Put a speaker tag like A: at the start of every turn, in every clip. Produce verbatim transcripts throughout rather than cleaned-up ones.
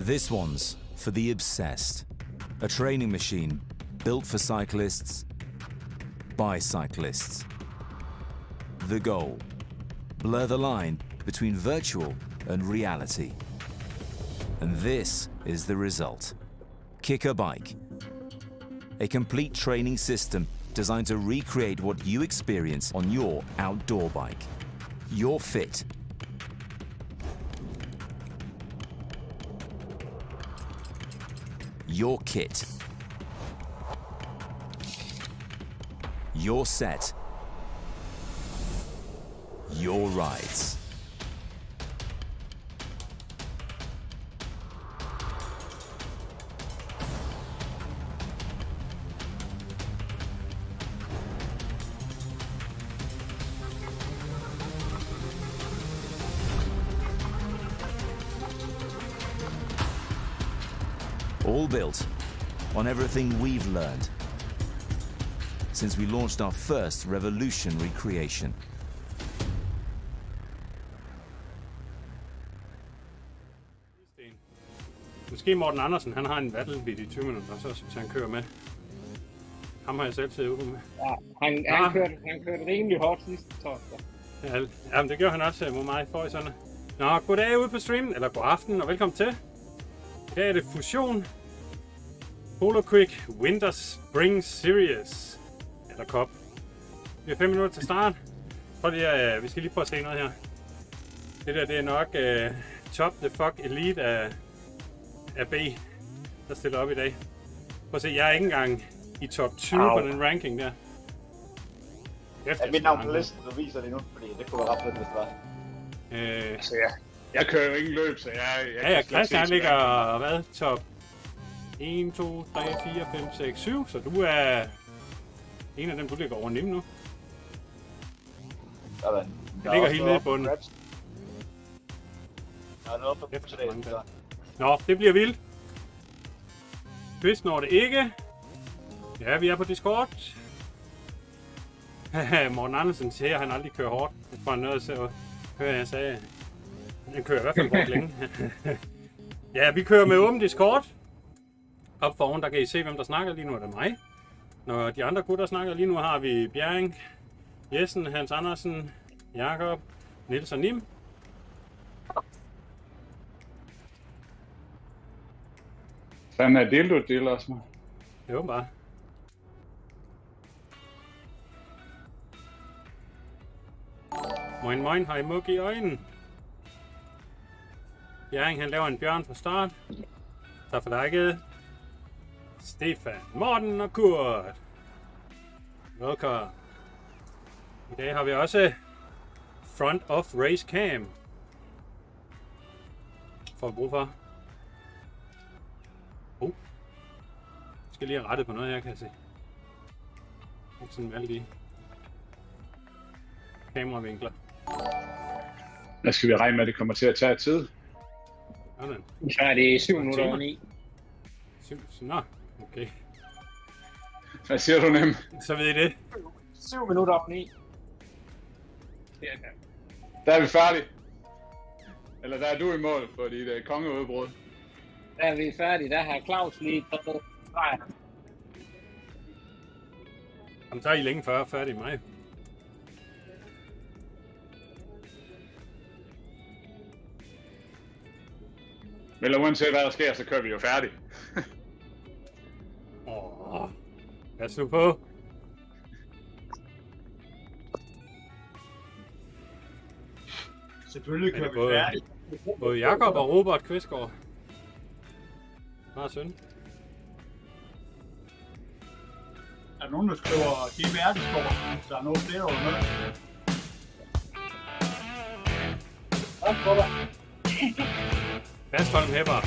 A: This one's for the obsessed. A training machine built for cyclists by cyclists. The goal: blur the line between virtual and reality. And this is the result. Kicker Bike. A complete training system designed to recreate what you experience on your outdoor bike. You're fit. Your kit. Your set. Your rides. All built on everything we've learned since we launched our first revolutionary creation.
B: Måske Morten Andersen, han har en battlebit i tyve minutter, så hvis han kører med. Ham har jeg selv siddet ude med.
C: Ja, han, han, kørte, han kørte rimelig hårdt sidste torsdag.
B: Ja, jamen det gjorde han også mod mig for i sådan. Nå, goddag ude på streamen, eller god aften og velkommen til. I dag er det Fusion Polo Quick Winter Spring Series, eller Cup. Vi har fem minutter til start. Prøv lige at, uh, vi skal lige prøve at se noget her. Det der, det er nok uh, Top the Fuck Elite af, af B, der stiller op i dag. Prøv at se, jeg er ikke engang i top tyve Au. På den ranking der.
D: Efter, ja, mit navn på listen, du viser det nu, fordi det kunne være ret fedt, hvis det var.
B: Øh,
E: altså, jeg, jeg kører jo ikke løb, så jeg, jeg
B: ja, ja, Christian han ligger, hvad, top en, to, tre, fire, fem, seks, syv, så du er en af dem, du ligger over nemt nu.
D: Sådan.
B: Jeg ligger helt nede i bunden.
D: Der er noget på today, så.
B: Nå, det bliver vildt. Quiz når det ikke. Ja, vi er på Discord. Morten Andersen siger, at han aldrig kører hårdt. Det var noget, så hører jeg sagde. Han kører i hvert fald hårdt længe. Ja, vi kører med åben Discord. Op foran, der kan I se, hvem der snakker. Lige nu er det mig. Når de andre gutter snakker, lige nu har vi Bjerring, Jessen, Hans Andersen, Jakob, Niels og Nim.
E: Fanden er dildo deal også, man.
B: Det er bare. Moin moin, har I mug i øjnene? Bjerring, han laver en bjørn fra start. Tak for liket. Stefan, Morten og Kurt. Velkommen. I dag har vi også Front of Race Cam. For at bruge for. Oh. Jeg skal lige have rettet på noget her, kan jeg se. Ikke sådan alle de kameravinkler.
E: Hvad skal vi regne med, at det kommer til at tage tid?
B: Sådan.
C: Så er det syv minutter over ni.
B: Syv, nå, okay.
E: Hvad siger du, Nem?
B: Så ved I det.
C: syv minutter over ni.
E: Der er vi færdige. Eller der er du i mål for dit uh, kongeudbrud.
C: Der er vi færdige. Der har Claus lige taget stregen.
B: Jamen, så er I længe før færdige med mig.
E: Eller uanset hvad der sker, så kører vi jo færdig.
B: Åh, oh, pas nu på.
D: Selvfølgelig kører vi
B: både,
D: færdig.
B: Både Jakob og Robert Kvistgaard. Meget synd.
D: Er der nogen, der skriver G B R-Discord? Der er noget flere over noget. Tak for dig.
B: Fastholm Hepper.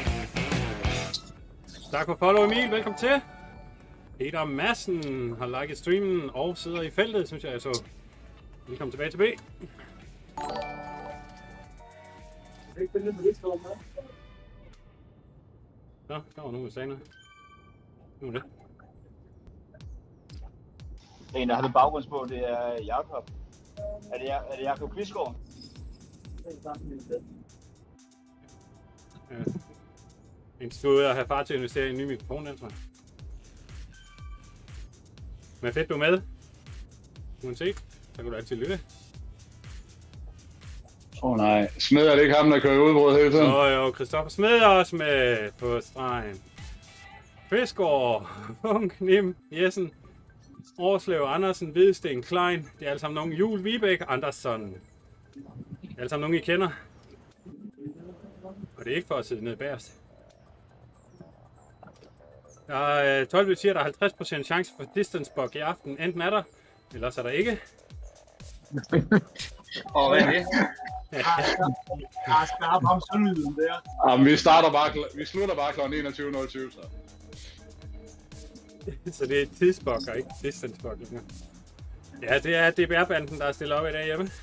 B: Tak for follow Emil, velkommen til. Peter Madsen har liket streamen og sidder i feltet, synes jeg så. Velkommen tilbage til B. Nå, der var nogen med sagde noget. Nu er det.
D: En, der har det baggrundsbog, det er Jakob. Er det, er det Jakob Kvistgaard?
B: Ja. En skal ud og have far til at investere i en ny mikrofon, den tror jeg. Men fedt, du er med. Uanset, så kan du altid lytte.
E: Åh oh, nej, Smed er det ikke ham, der kører udbrud hele tiden?
B: Åh oh, jo, Christoffer Smed er også med på stregen. Fiskår, Funk, Nim, Jessen, Årslev, Andersen, Hvidsten, Klein. Det er alle sammen nogen. Jul, Vibæk, Andersson. Det er alle sammen nogen, I kender. Og det er ikke for at sidde nede bagerst. Der er tolv siger, der er halvtreds procent chance for distance bug i aften. Enten er der, eller så er der ikke.
C: Og hvad er det?
D: Jeg har skarp om sønlyden der.
E: Jamen, vi starter bare, vi slutter bare kl. enogtyve nul syv, så.
B: Så det er tidsbug og ikke distance bug. Ja, det er D B R-banden, der er stillet op i dag hjemme.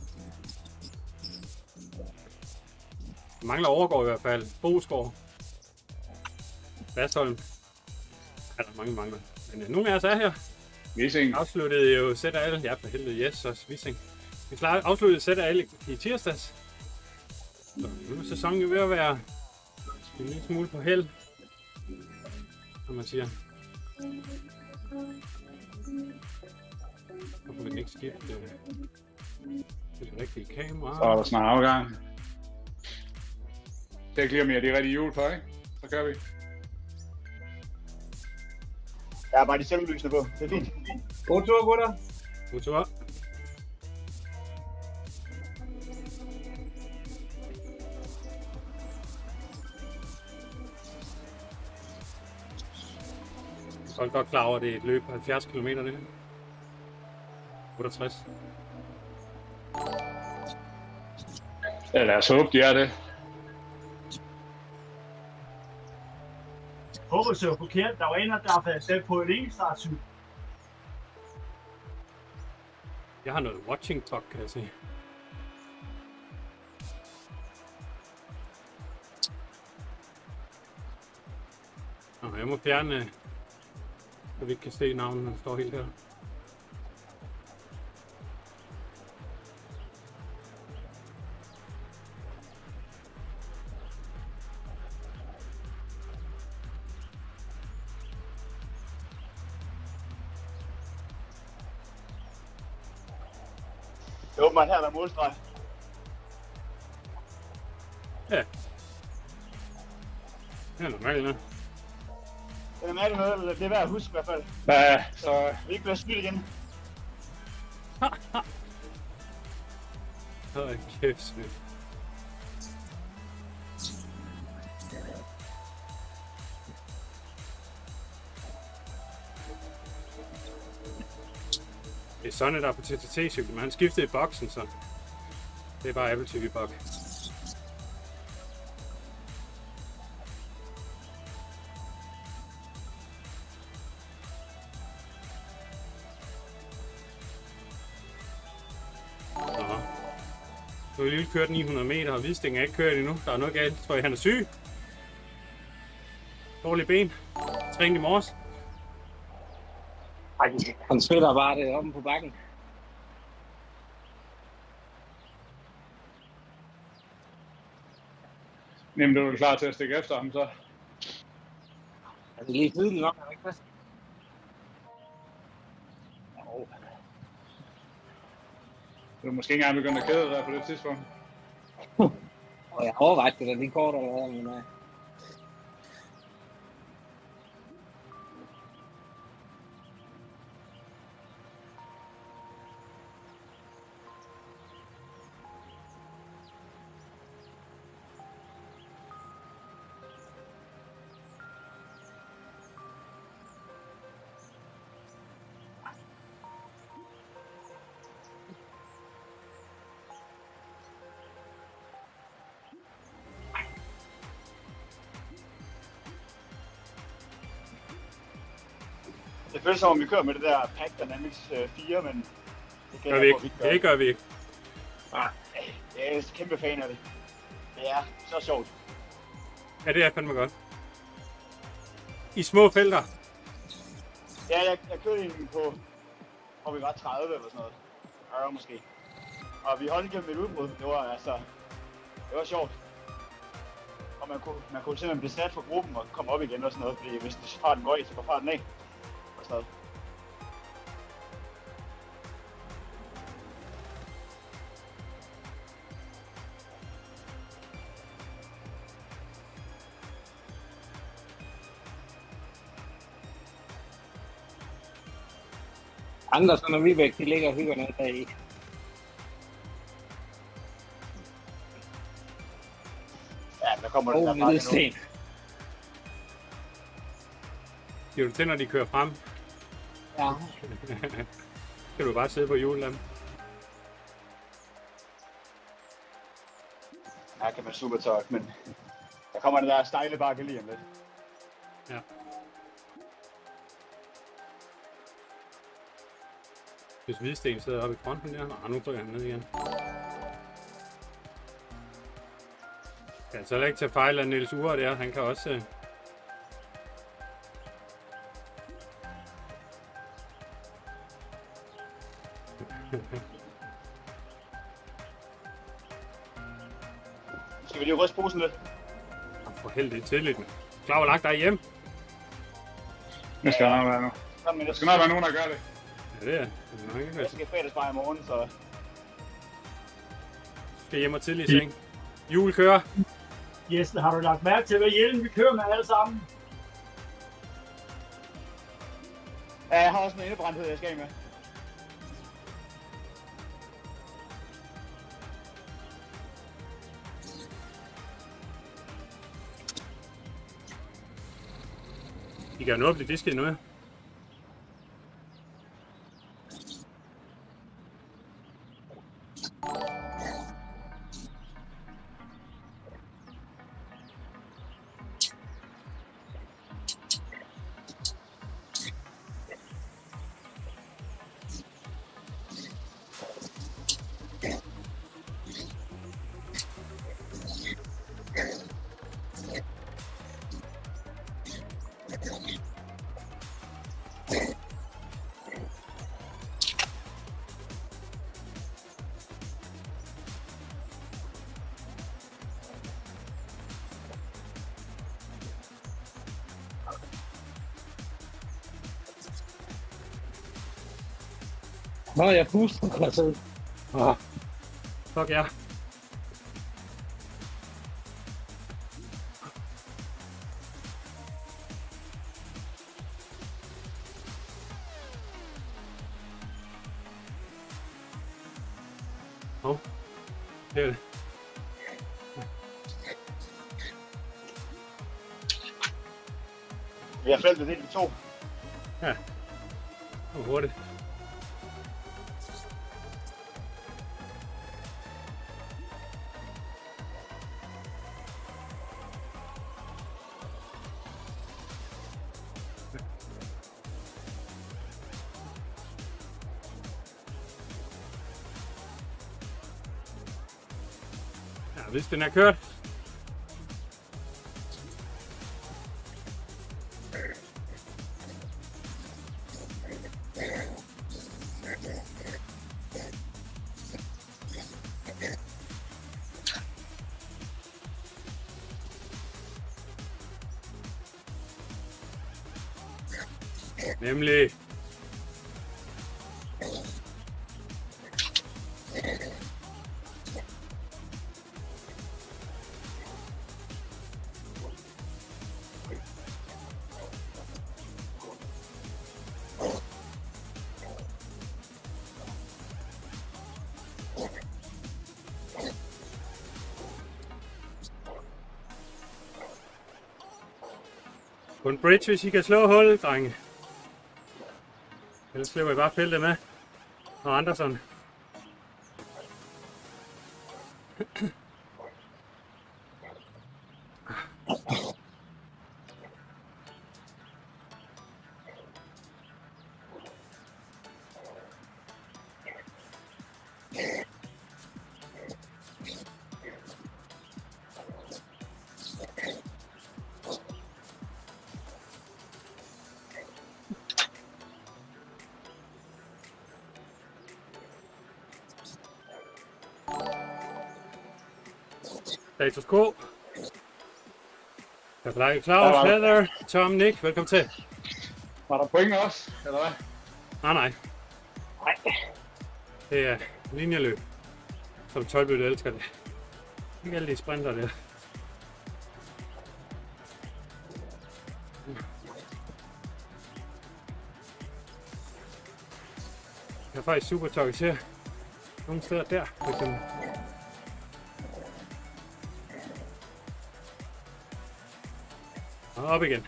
B: Mangler overgår i hvert fald. Bosgaard. Bastholm. Er der mange mangler. Men uh, nogle af os er her.
E: Vissing.
B: Afsluttede jo sæt af alle. Ja, for helvede, yes, også Vissing. Vi afsluttede sæt af alle i tirsdags. Så nu er sæsonen jo ved at være en lille smule på held. Som man siger. Hvorfor vil den ikke skifte det, det rigtige kamera?
E: Så er der snart afgang. Det lige om jeg er de rigtige hjul på, ikke? Så kører vi.
F: Jeg har bare de selvlysende på. Det er fint.
D: God tur, gutter.
B: God tur. Jeg er godt klar over, at det er et løb på halvfjerds kilometer, det her. otteogtres.
E: Ja, lad os håbe, de er det.
D: Håber så var forkert. Der var en, der har været sat på et enkeltstartsyg.
B: Jeg har noget watching bug, kan jeg se. Nå, jeg må fjerne, så vi ikke kan se navnet, når det står helt her.
F: Det er åbenbart her, der er målstreg.
B: Ja. Det er normalt, ne?
F: Det er mærkeligt noget, eller det er værd at huske i hvert fald.
E: Ja, så...
F: Vi ikke bliver snydt igen.
B: Hold kæft, snydt. Det er Sonne, der er på T T T-cykel, men han skiftede i boksen, så det er bare Apple T V-bok. Nå. Nu har vi lige kørt ni hundrede meter, og Hvidsten er ikke kørt endnu. Der er noget galt. Jeg tror, han er syg. Dårlige ben. Træning i morges.
C: Han spiller bare det oppe på bakken.
E: Nemt, du er klar til at stikke efter ham, så.
C: Er det lige tidligt nok, er det ikke det?
E: Jo. Du er måske ikke engang begyndt at kede dig på det tidspunkt.
C: Og jeg overvejede det, da de kort eller hvad, men nej.
F: Det føles som om vi kører med det der Pack Dynamics fire, men det
B: gør vi ikke. Vi det gør vi ikke.
F: Ah, jeg er kæmpe fan af det. Det er så sjovt.
B: Ja, det er fandme godt. I små felter.
F: Ja, jeg, jeg kørte en på, hvor vi var tredive eller sådan noget. Ja, måske. Og vi holdt igennem et udbrud. Det var altså, det var sjovt. Og man kunne, man kunne simpelthen blive sat for gruppen og komme op igen og sådan noget, fordi hvis farten går af, så går farten af. Og sådan noget.
C: Andersen og Vibæk, de ligger og hygger noget der i.
F: Ja, der kommer
C: Oh,
F: den der
C: lille
F: pakke nu.
C: sten.
B: Giver du til, når de kører frem?
C: Ja.
B: Kan du bare sidde på hjulet af dem?
F: Her kan man super talk, men der kommer den der stejle bakke lige om lidt.
B: Ja. Hvis Hvidsten sidder oppe i fronten der, og nu trykker han ned igen. Kan altså heller ikke tage fejl af Niels Ure der, han kan også... Øh...
F: Skal vi lige ryste posen lidt?
B: For heldigt tidligt. Klar, hvor langt der er hjem?
E: Det skal nok være nu.
F: Kom med
E: Der
F: det.
E: skal nok være nogen, der gør det.
B: Ja, det er nok ikke.
F: Jeg
B: Jeg
F: skal fredagsbar i morgen, så...
B: skal hjem og tidligt i seng. Hjul kører.
D: Jesle, har du lagt mærke til, hvad hjelm vi kører med alle sammen?
F: Ja, jeg har også en indebrændthed, jeg skal af med.
B: I kan jo nå at blive disket nu, ja.
C: Nå, jeg puster på sig.
B: Åh, fuck ja. Åh, det er det.
F: Vi har feltet det i to.
B: Ja, det var hurtigt. Ja, hvis den er kørt. Nemlig. På en bridge, hvis I kan slå hullet, drenge. Ellers slipper I bare feltet med. Og Andersen. Status quo. Kapelaj Claus, Heather, Tom, Nick, velkommen til.
E: Var der point også, eller hvad?
B: Nej, nej.
C: Nej.
B: Det er linjeløb. Som tolv-bytte elsker det. Ikke alle de sprinter der. Jeg er faktisk super targetere nogle steder der, for eksempel. Og op igen.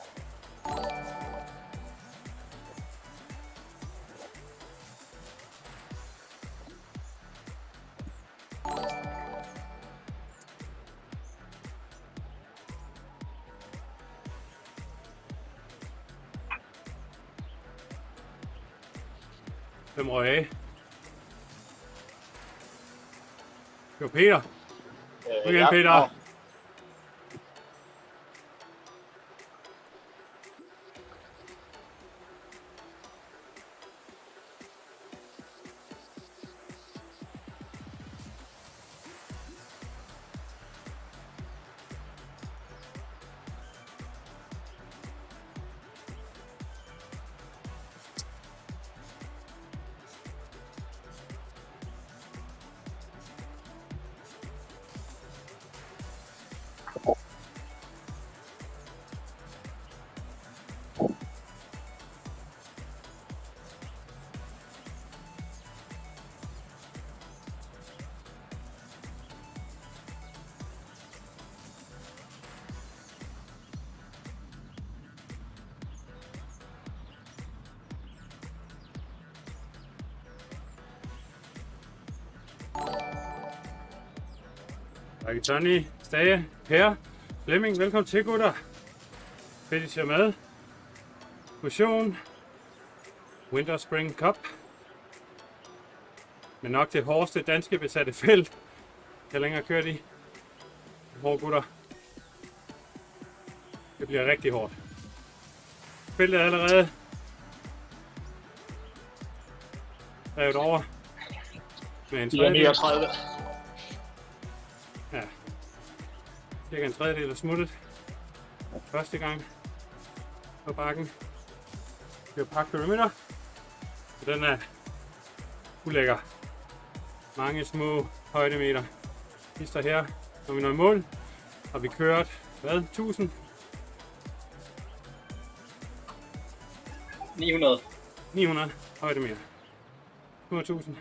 B: Hvem røg af? Det var Peter.
F: Øh,
B: Igen, Peter.
F: Ja.
B: Rikke, Tony, Stage, Per, Flemming, velkommen til, gutter. Fedt, I ser med. Fusion. Winter Spring Cup. Men nok det hårdeste danske besatte felt. Jeg længere kørt i. Hårde gutter. Det bliver rigtig hårdt. Feltet er allerede revet over med en tredjedel.
F: niogtredive.
B: Ja. Cirka en tredjedel er smuttet. Første gang på bakken. Vi har pakket perimeter. Den er ulækker. Mange små højdemeter. Hister her, når vi når i mål. Og vi kørt, hvad, tusind?
C: ni hundrede.
B: ni hundrede højdemeter. hundrede tusind.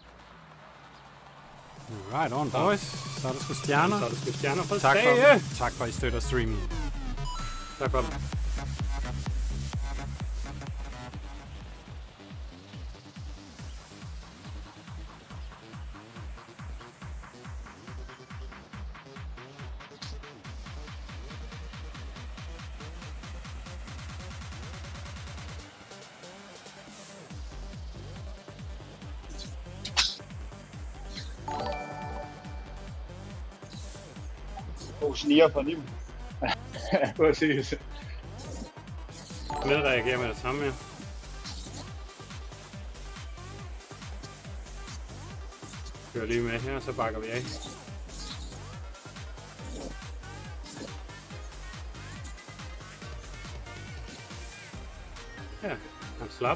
G: Right on, boys. Så er der sgu stjerner.
B: Så er der sgu stjerner for
G: Tak
B: Stage.
G: for, tak for, at I støtter streaming.
B: Tak for det.
F: Sniger for Nim.
E: Ja, præcis.
B: Med reagerer med det samme her. Kører lige med her, så bakker vi af. Ja, han slap.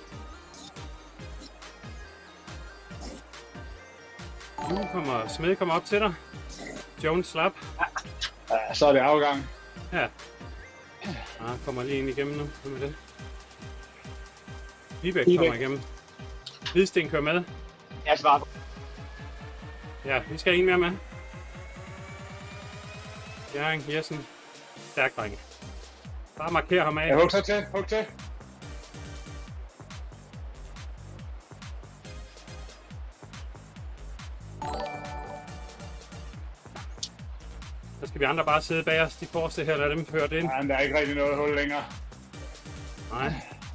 B: Nu kommer Smed kommer op til dig. Jones slap.
E: Ja, så er det afgang.
B: Ja. Ah, kommer lige ind igennem nu. Hvem er det? Vibæk kommer igennem. Hvidsten kører med.
F: Jeg svarer.
B: Ja, vi skal have en mere med. Jørgen Jessen. Stærk, drenge. Bare marker ham af.
E: Ja, hug så til, hug til.
B: Så skal vi andre bare sidde bag os. De forreste her, lad dem føre det ind.
E: Ja, men der er ikke rigtig noget hul længere.
B: Nej.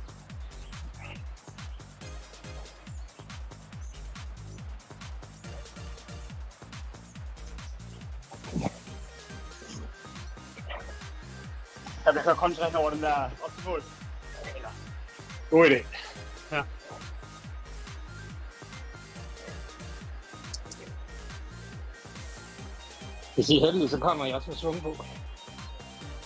F: Jeg bliver så koncentreret over den der op til mål. God idé.
B: Ja.
C: Hvis I er heldige, så kommer jeg til at svunge på.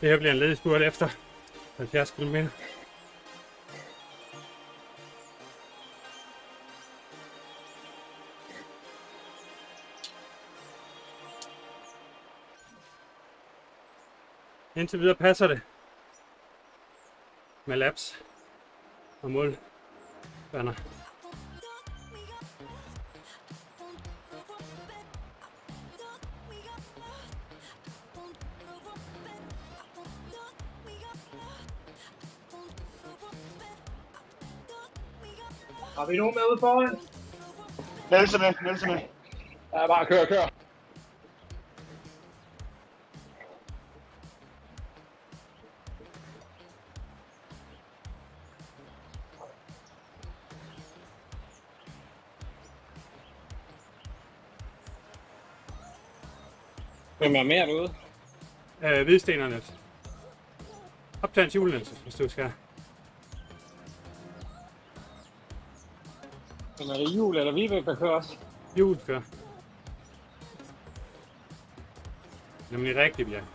B: Det her bliver en ledig spurt efter halvfjerds kilometer. Indtil videre passer det med laps og målbaner.
C: Har vi nogen med ude foran?
F: Niels er med, Niels er med.
E: Ja, bare kør, kør.
C: Hvem er mere derude?
B: Øh, hvidstenerne. Optag en julenelse, hvis du skal.
C: Hvem er det Jul eller Vibeke, der kører også?
B: Jul kører. Nemlig rigtigt, ja.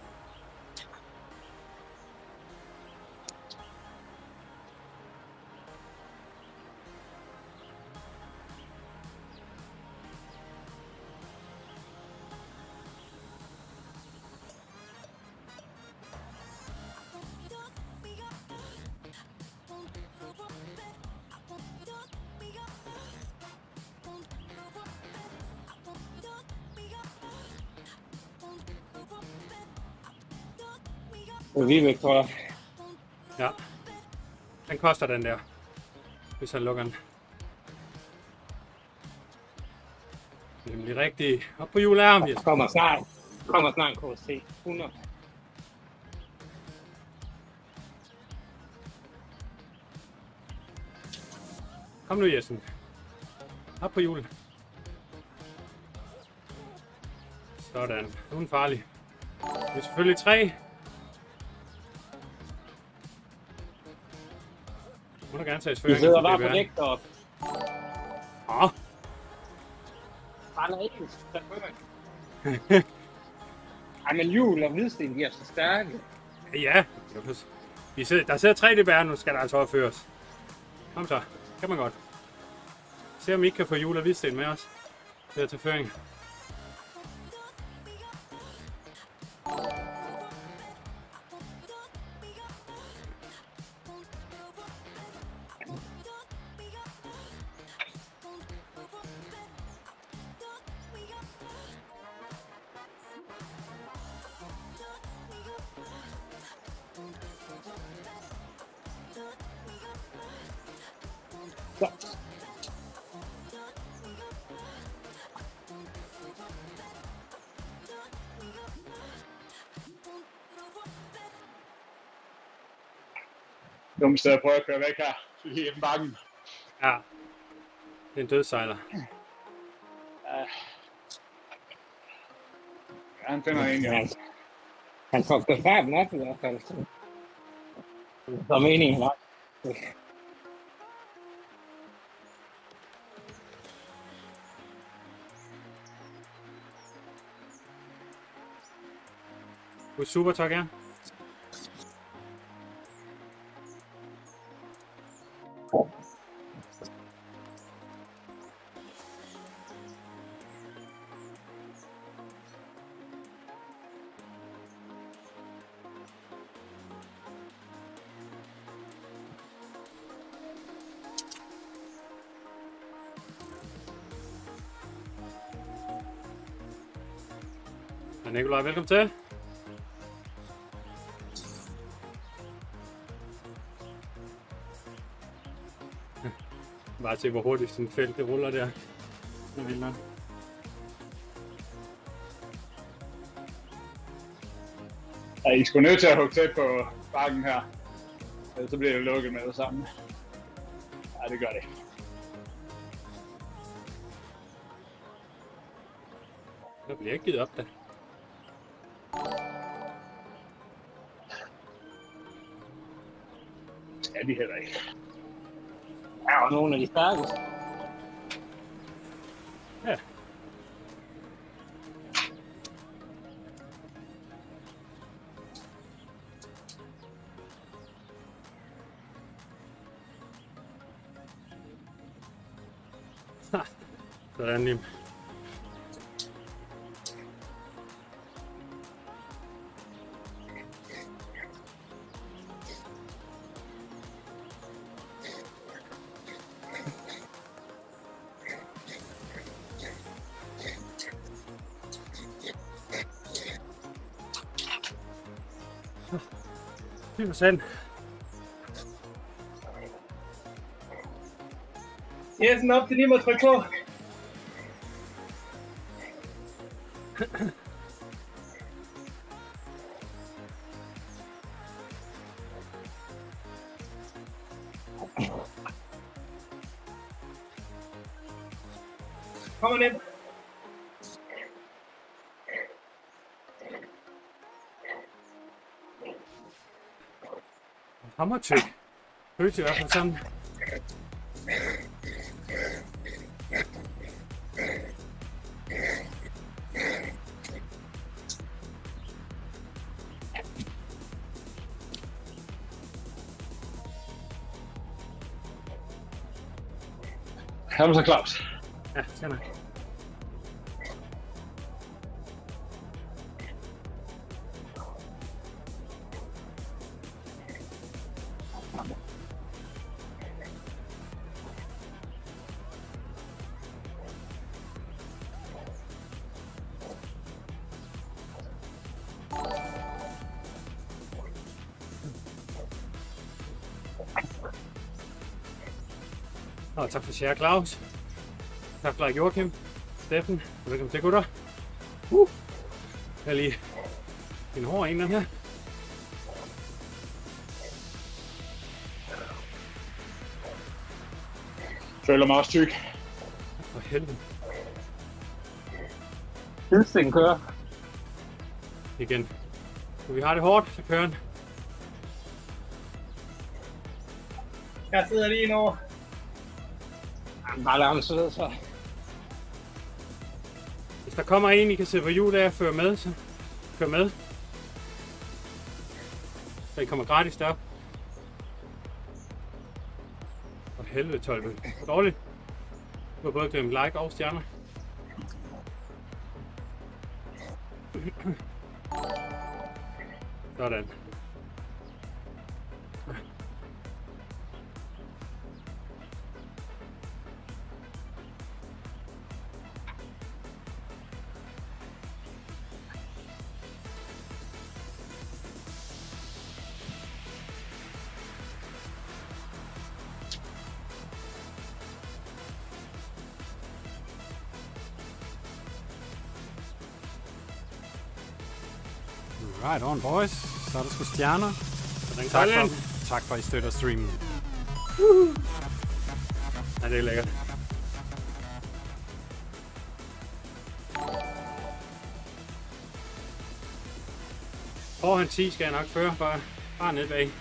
C: Det er Vibeke, tror jeg.
B: Ja. Den koster den der, hvis han lukker den. Nemlig rigtigt. Op på hjul er ham, Jesper.
C: Kommer snart. Kommer snart K C hundrede.
B: Kom nu, Jessen. Op på hjulet. Sådan. Nu er den farlig. Det er selvfølgelig tre. Må du gerne tage
C: Vi
B: føringen.
C: sidder bare på dæk deroppe.
B: Åh,
C: Han er ikke. Ej, men Jul og Hvidsten, de er så stærke.
B: ja. Vi sidder, der sidder tre D B R, nu skal der altså opføres. Kom så. Kan man godt. Se om I ikke kan få Jul og Hvidsten med os. Det er til føring.
C: Så.
E: Dumme sted at prøve at køre væk her. Lige i bakken.
B: Ja. Det er en dødsejler.
E: Ja, han finder en, ja.
C: Ja. Han får på farten op i hvert fald. Det var meningen, var.
B: Du er super, tak, ja. Hej Nikolaj, velkommen til. Bare se, hvor hurtigt sådan et felt det ruller der. Det er vildt nok.
E: Ja, I skulle nødt til at hugge tæt på bakken her. Ellers så bliver det lukket med det samme. Ja, det gør det.
B: Der bliver ikke givet op da.
E: Ja, de heller ikke.
C: Ja, og nogle af de stærkeste.
B: Ja. Sådan lige. fire procent.
C: Jessen op til lige må trykke på. Kom ind.
B: Hammertyk. Føles i hvert fald sådan.
E: Er du så Claus?
B: Ja, skal nok. Og tak for share, Claus. Tak for like, Joachim. Steffen. Velkommen til, gutter. Uh. Jeg er lige en hård en, den her.
E: Føler mig også tyk.
B: For helvede.
C: Hilsen kører.
B: Igen. Så vi har det hårdt, så kører den.
C: Jeg sidder lige nu. Jamen, bare lad ham sidde, så.
B: Hvis der kommer en, I kan sidde på hjul af og føre med, så kør med. Så I kommer gratis derop. For helvede, Tolve. For dårligt. Du har både glemt like og stjerner. Sådan.
G: Right on, boys. Så er der sgu stjerner.
B: Sådan,
G: Tak for,
B: Colin.
G: tak for, at I støtter streamen.
B: Ja, det er lækkert. Får han ti, skal jeg nok føre, bare, bare ned bag.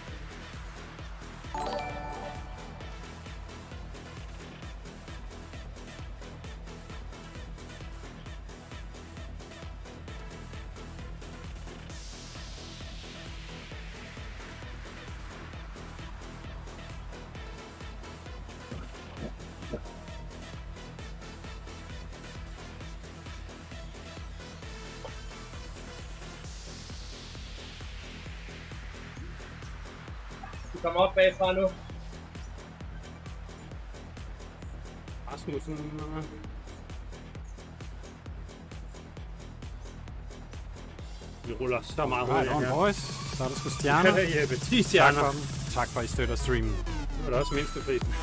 C: Kom op bagfra nu.
B: Rasmussen. Vi ruller så meget
G: Right
B: hurtigt
G: on,
B: her.
G: boys. Så er der sgu stjerner.
B: Ja, Jeppe, ti
G: Tak
B: stjerner.
G: for, dem. Tak for, at I støtter streamen.
B: Det var da også mindsteprisen.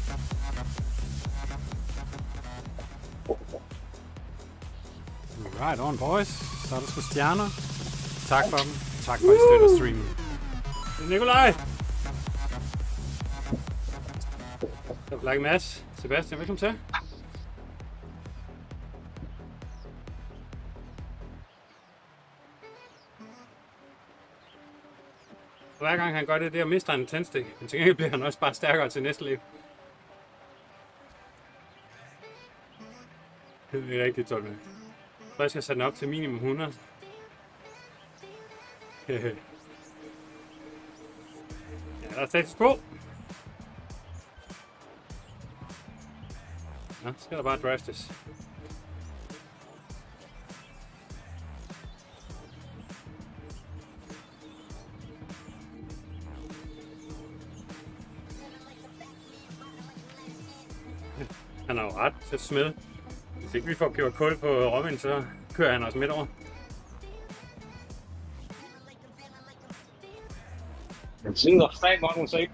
G: Right on, boys. Så er der sgu stjerner. Tak for dem. Tak for, at I støtter streamen.
B: Nikolaj! Så like Mads. Sebastian, velkommen til. Hver gang han gør det der, mister han en tændstik. Men til gengæld bliver han også bare stærkere til næste liv. Det er rigtigt, Tolve. Så jeg skal sætte den op til minimum hundrede. Ja, der er status quo. Ja, skal der bare draftes. Han har jo ret til at smide. Hvis ikke vi får gjort kul på Robin, så kører han os midt over.
C: Den sidder fag godt, så ikke.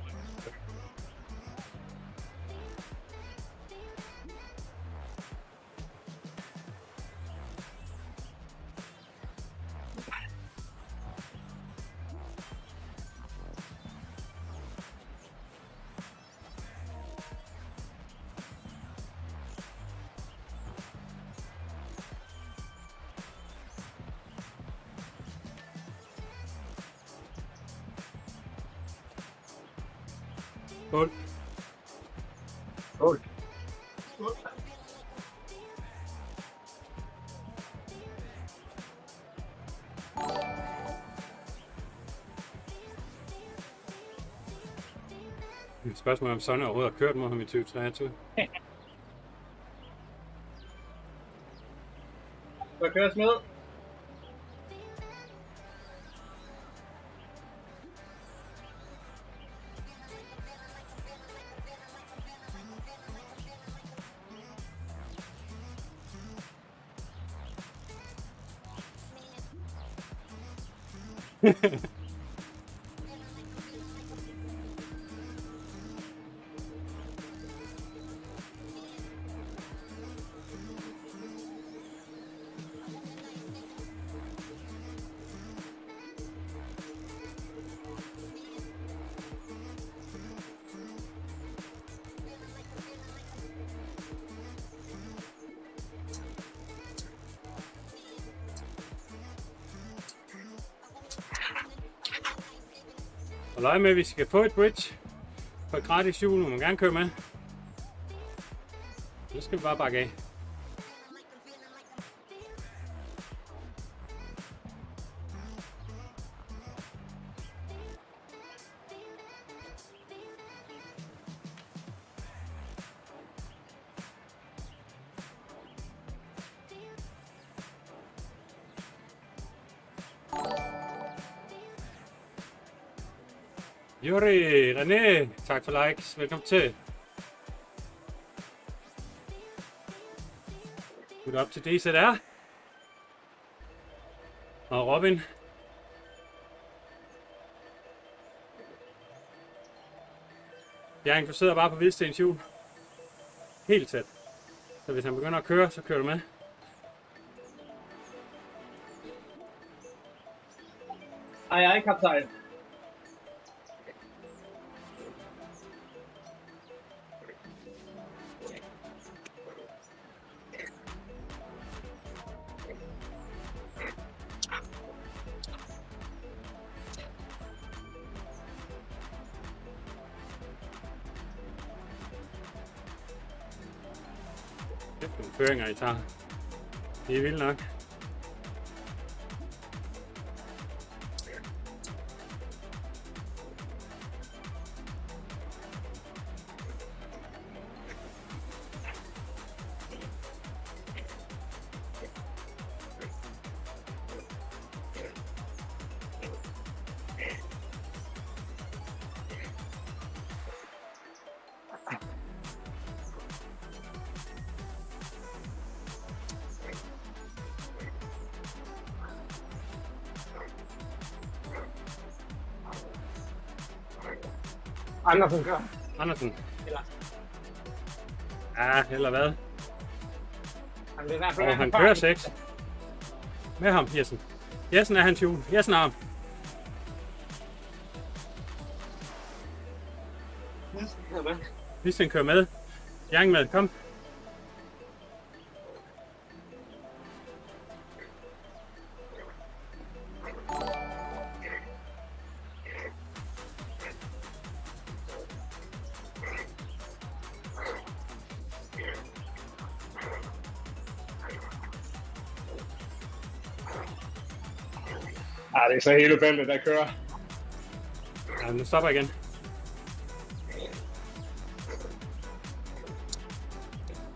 B: Kul.
C: Kul.
B: Spørgsmålet om Sonne overhovedet har kørt mod ham i tyve treogtyve.
C: Så køres med.
B: Og lege med, at vi skal få et bridge på et gratis hjul, må man gerne køre med. Så skal vi bare bakke af. Juri, René, tak for likes. Velkommen til. Good op til D Z R. Og Robin. Bjerring, du sidder bare på Hvidstens hjul. Helt tæt. Så hvis han begynder at køre, så kører du med.
C: Ej, ej, kaptajn.
B: Nogle føringer, I tager. Det er vildt nok.
C: Andersen kører.
B: Andersen.
C: Eller,
B: Ja, eller hvad?
C: han vil i hvert fald
B: Og han kører seks. Med ham, Jessen. Jessen er hans hjul. Jessen er ham. Hvis den kører med. Bjerring med, kom.
E: Ah, det er så hele feltet, der kører.
B: Ja, nu stopper jeg igen.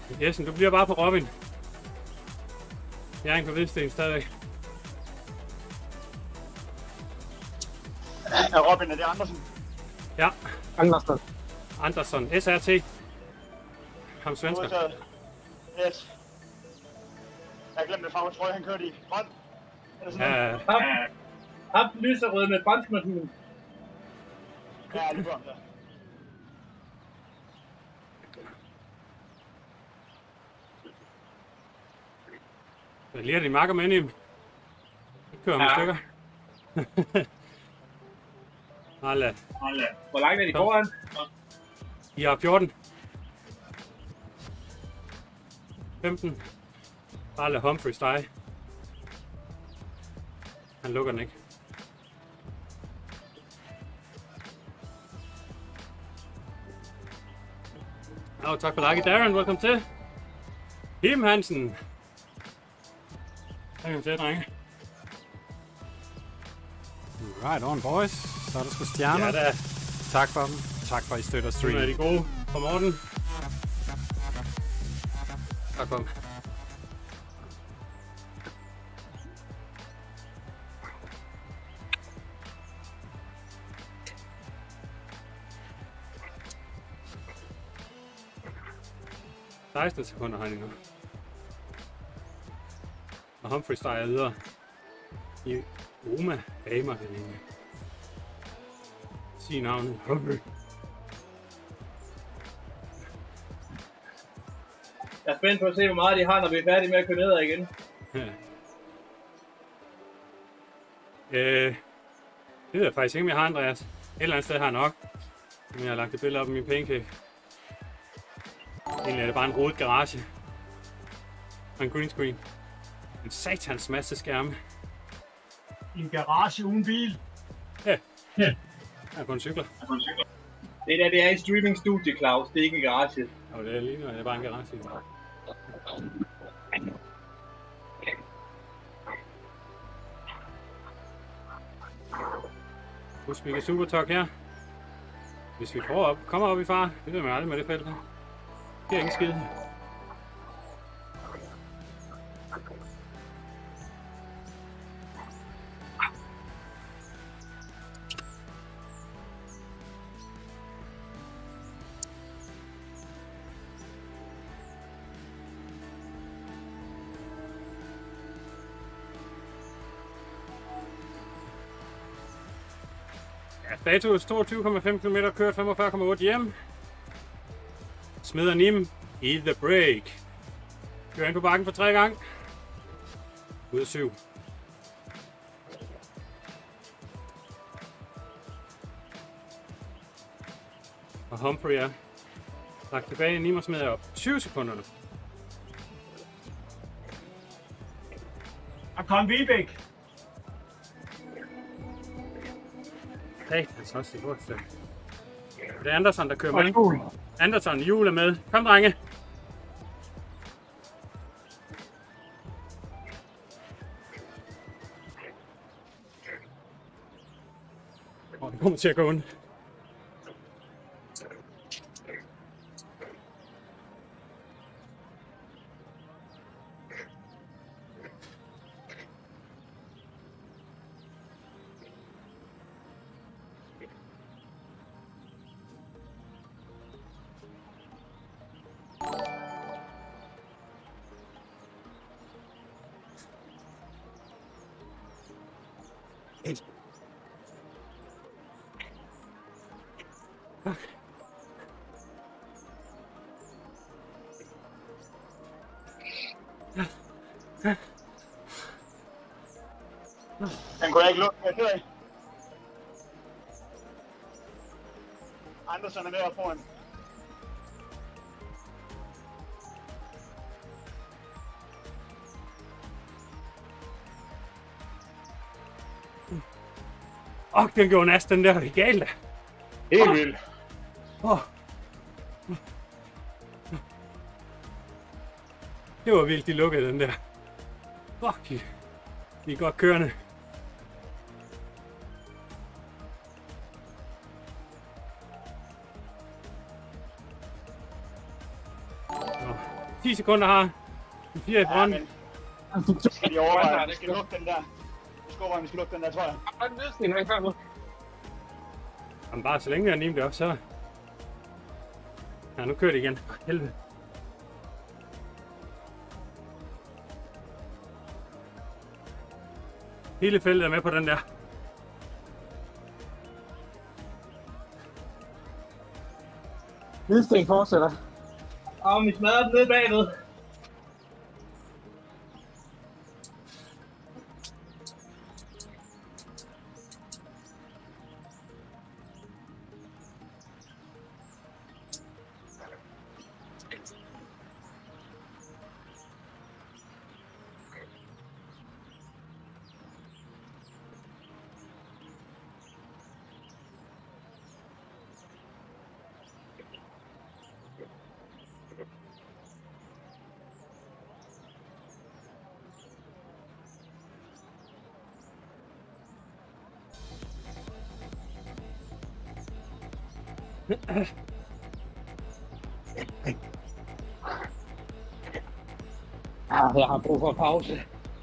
B: Jessen, du bliver bare på Robin. Jeg er ikke på Hvidsten stadigvæk.
F: Er Robin, er det Andersen?
B: Ja.
C: Andersen.
B: Andersson. S R T. Ham svensker.
F: Modtaget. Yes. Jeg har glemt det farve trøje, han kørte i. Grøn. Er det sådan noget?
B: Ja,
D: Ham, ham lyserød med brændsmaskinen.
F: Ja, lige på ham der.
B: jeg lærer din makker med ind i dem. Så kører ham i stykker. Hold
D: Hvor langt er de foran?
B: I har fjorten. femten. Bare lad Humphrey stege. Han lukker den ikke. Oh, tak for like, Darren. Velkommen til. Kim Hansen. Velkommen til, drenge.
G: Right on, boys. Så er der sgu stjerner.
B: Ja, da.
G: Tak for dem. Tak for, at I støtter
B: Nu
G: stream.
B: er de gode. Fra Morten. Tak for dem. seksten sekunder har de nu. Og Humphrey steger videre i Roma Hamer den ene. Sig navnet Humphrey.
D: Jeg er spændt på at se, hvor meget de har, når vi er færdige med at køre nedad igen.
B: Ja. Øh, det ved jeg faktisk ikke, om jeg har, Andreas. Et eller andet sted har jeg nok. Men jeg har lagt et billede op i min pancake. Egentlig er det bare en rodet garage. Og en green screen. En satans masse skærme.
D: I en garage uden bil.
B: Ja.
D: Ja.
B: Jeg er kun cykler.
D: Det der, det er en streaming-studie, Claus. Det er ikke en garage.
B: Og det er lige nu, det er bare en garage. Husk, vi kan supertalk her. Hvis vi får op, kommer op i far, det ved man aldrig med det felt her. Det er ingen skid. Status toogtyve komma fem kilometer, kørt femogfyrre komma otte hjem. Smider Nim i the break. Kører ind på bakken for tre gange. Ud af syv. Og Humphrey er lagt tilbage. Nim og smider op tyve sekunder nu.
D: Og kom Vibæk.
B: Hey, han så også i godt sted. Det er Andersson, der kører med. Andersson, Jule er med. Kom, drenge. Åh, det kommer til at gå ondt.
F: Den kunne jeg ikke lukke, jeg kører. Andersen er med at få en.
B: Åh, den gjorde næst, den der. Det er galt da.
E: Helt vildt.
B: Åh. Det var vildt, de lukkede den der. Fuck, de er godt kørende. Nå, ti sekunder har. fire i front.
F: Ja, men... Skal de overveje, vi skal lukke den der. Vi skal overveje, vi skal lukke den der, tror jeg.
C: Jeg har en hvidsten, han nu.
B: Jamen bare så længe jeg nemt det op, så... Ja, nu kører det igen. Helvede. Hele feltet er med på den der.
C: Hvidsten fortsætter.
F: Og vi smadrer den ned bagved.
C: Ja, jeg har brug for en pause.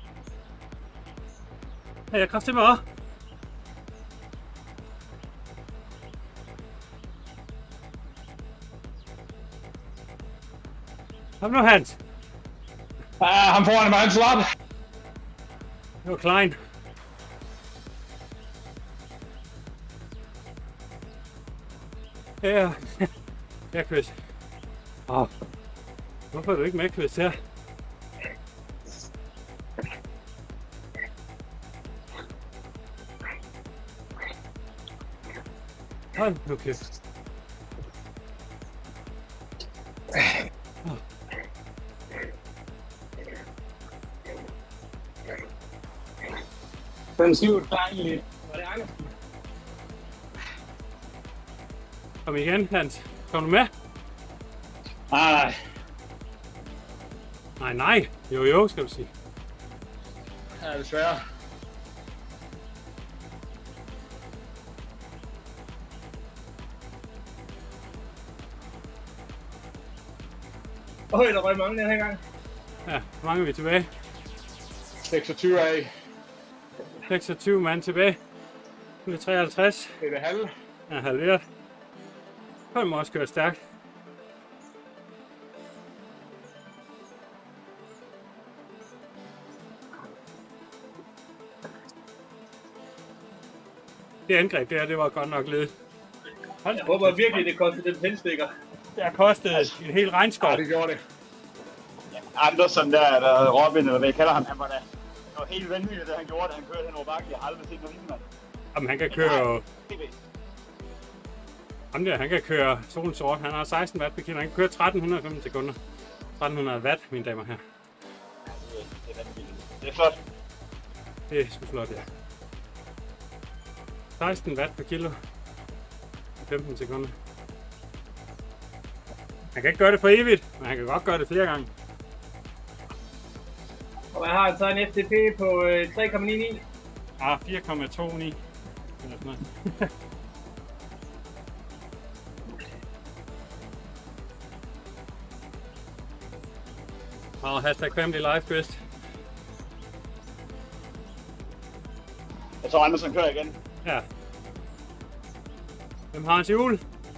B: Ja, jeg kræfter mig også. Kom nu, Hans.
E: Ja, ham foran mig, han slap.
B: Det var Klein. Ja, ja, Chris. Oh. Hvorfor er du ikke med, Chris, her? Hold nu kæft. Oh.
C: Den syv dejligt. Var det Andersen?
B: Kom igen, Hans. Kom du med?
E: Nej,
B: Nej, nej. Jo, jo, skal du sige.
E: ja, desværre.
F: Øj, der røg mange den her gang.
B: Ja, hvor mange er vi tilbage?
E: seksogtyve af.
B: seksogtyve mand tilbage. Nu er det treoghalvtreds.
E: Det er det halve.
B: Ja, halveret. Han må også køre stærkt. Det angreb der, det var godt nok ledet.
F: Jeg håber virkelig, det kostede den tændstikker.
B: Det har kostet et helt regnskov.
E: Ja, det gjorde det.
F: Andersen der, eller Robin, eller hvad jeg kalder ham, han var da... Det var helt vanvittigt, det han gjorde, da han kørte hen over bakken. Jeg har aldrig set noget lignende.
B: Jamen, han kan køre... Jamen der, han kan køre solen sort. Han har seksten watt på kilo. Han kan køre tretten femten sekunder. tretten hundrede watt, mine damer her.
F: Ja, det, det er vanvittigt. Det er flot.
B: Det er sgu flot, ja. seksten watt per kilo. femten sekunder. Han kan ikke gøre det for evigt, men han kan godt gøre det flere gange.
F: Og jeg har så en F T P på øh, tre komma ni ni.
B: Ah, fire komma to ni. Eller sådan noget. Og hashtag family life quest.
F: Jeg tror, Andersen kører igen.
B: Ja. Hvem har hans hjul?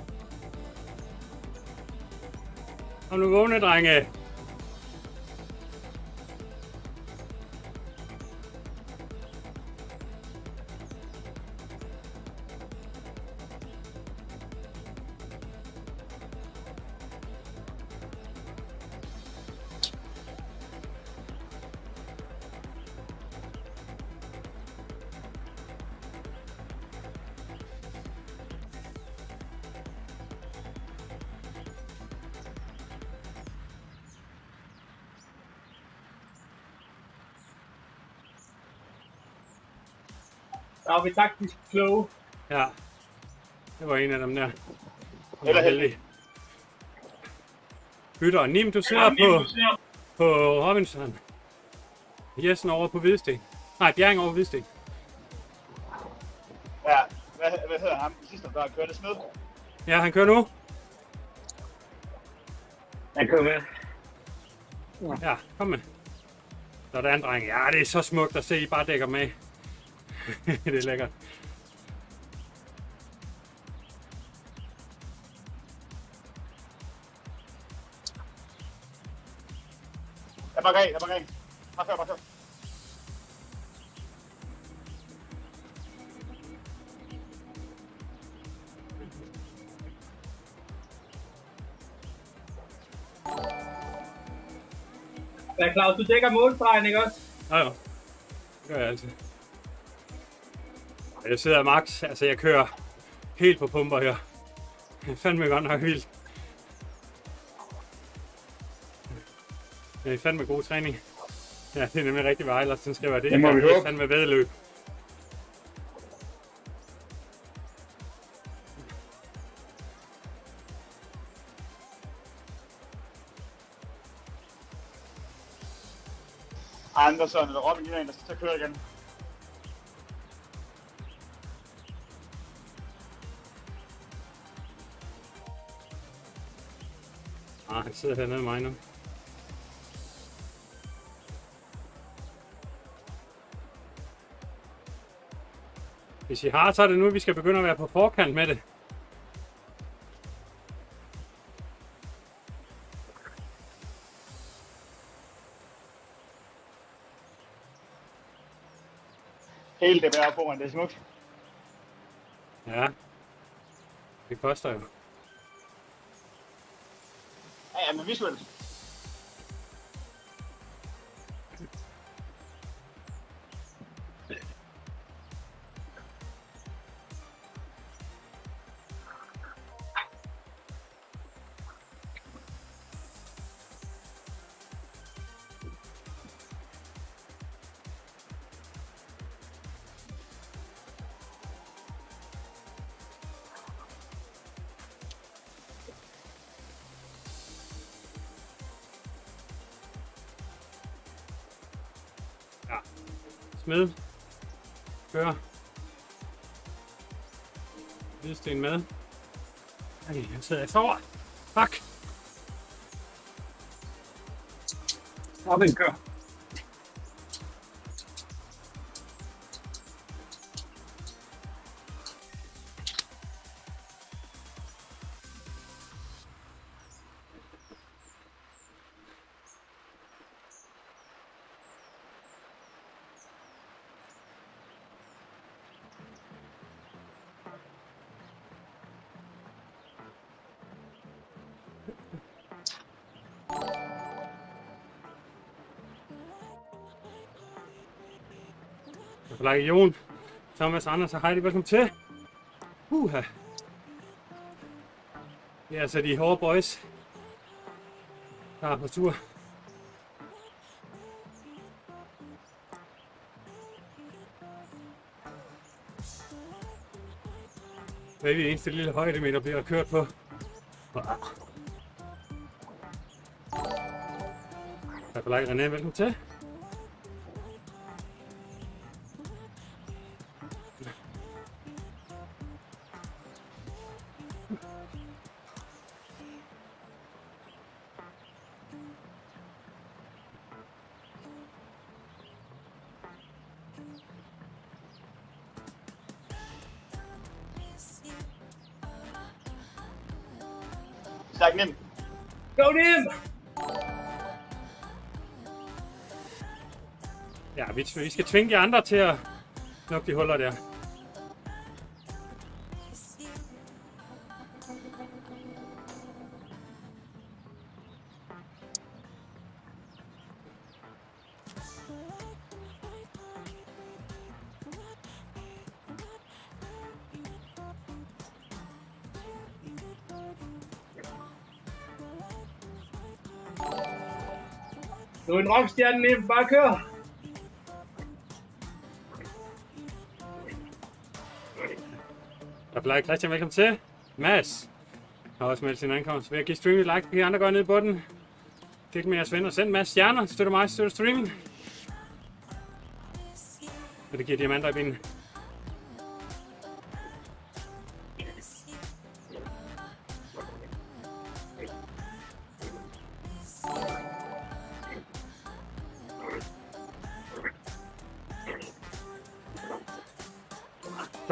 B: Kom nu vågne, drenge.
F: Der var vi taktisk kloge.
B: Ja. Det var en af dem der.
F: Eller heldig.
B: Bytter. Nim, du sidder på, på Robinson. Jessen over på Hvidsten. Nej, Bjerring over Hvidsten.
F: Ja, hvad, hvad hedder ham? Den sidste, der kørte Smed.
B: Ja, han kører nu.
C: Jeg kører med.
B: Ja, kom med. Sådan, dreng. Ja, det er så smukt at se, I bare dækker med. Det er lækkert.
F: Jeg bakker af, jeg bakker af. Bare kør, bare kør.
C: Ja, Claus, du dækker målstregen, ikke også?
B: Ja, jo. Det gør jeg altid. Jeg sidder max, altså jeg kører helt på pumper her. Det er fandme godt nok vildt. Det er fandme god træning. Ja, det er nemlig rigtig vejler, sådan skriver jeg det.
E: Det må vi håbe.
B: Det er fandme vedløb.
F: Andersen eller Robin ligner en, der skal til at køre igen.
B: Ah, han sidder hernede med mig nu. Hvis I har, så er det nu, vi skal begynde at være på forkant med det.
F: Hele det bærer foran, det er smukt.
B: Ja, det koster jo.
F: Ja, ja, men visuelt.
B: Smed. Kør. Hvidsten med. Ej, han sidder i sover. Fuck.
C: Robin, kør.
B: Like Jon, Thomas, Anders og Heidi, velkommen til. Uha. Det er altså de hårde boys, der er på tur. Det er det eneste lille højdemeter, bliver der kørt på. Tak for like, René, velkommen til.
F: Stærk nem.
C: Go nem!
B: Ja, vi, vi skal tvinge de andre til at lukke de huller der.
C: Du er en rockstjerne, nem. Bare kør.
B: Der bliver Christian, velkommen til. Mads har også meldt sin ankomst. Vil jeg give streamen et like, kan I andre gå ned på den. Klik med jeres venner. Send Mads stjerner. Støtter mig, støtter streamen. Og det giver diamanter i binden.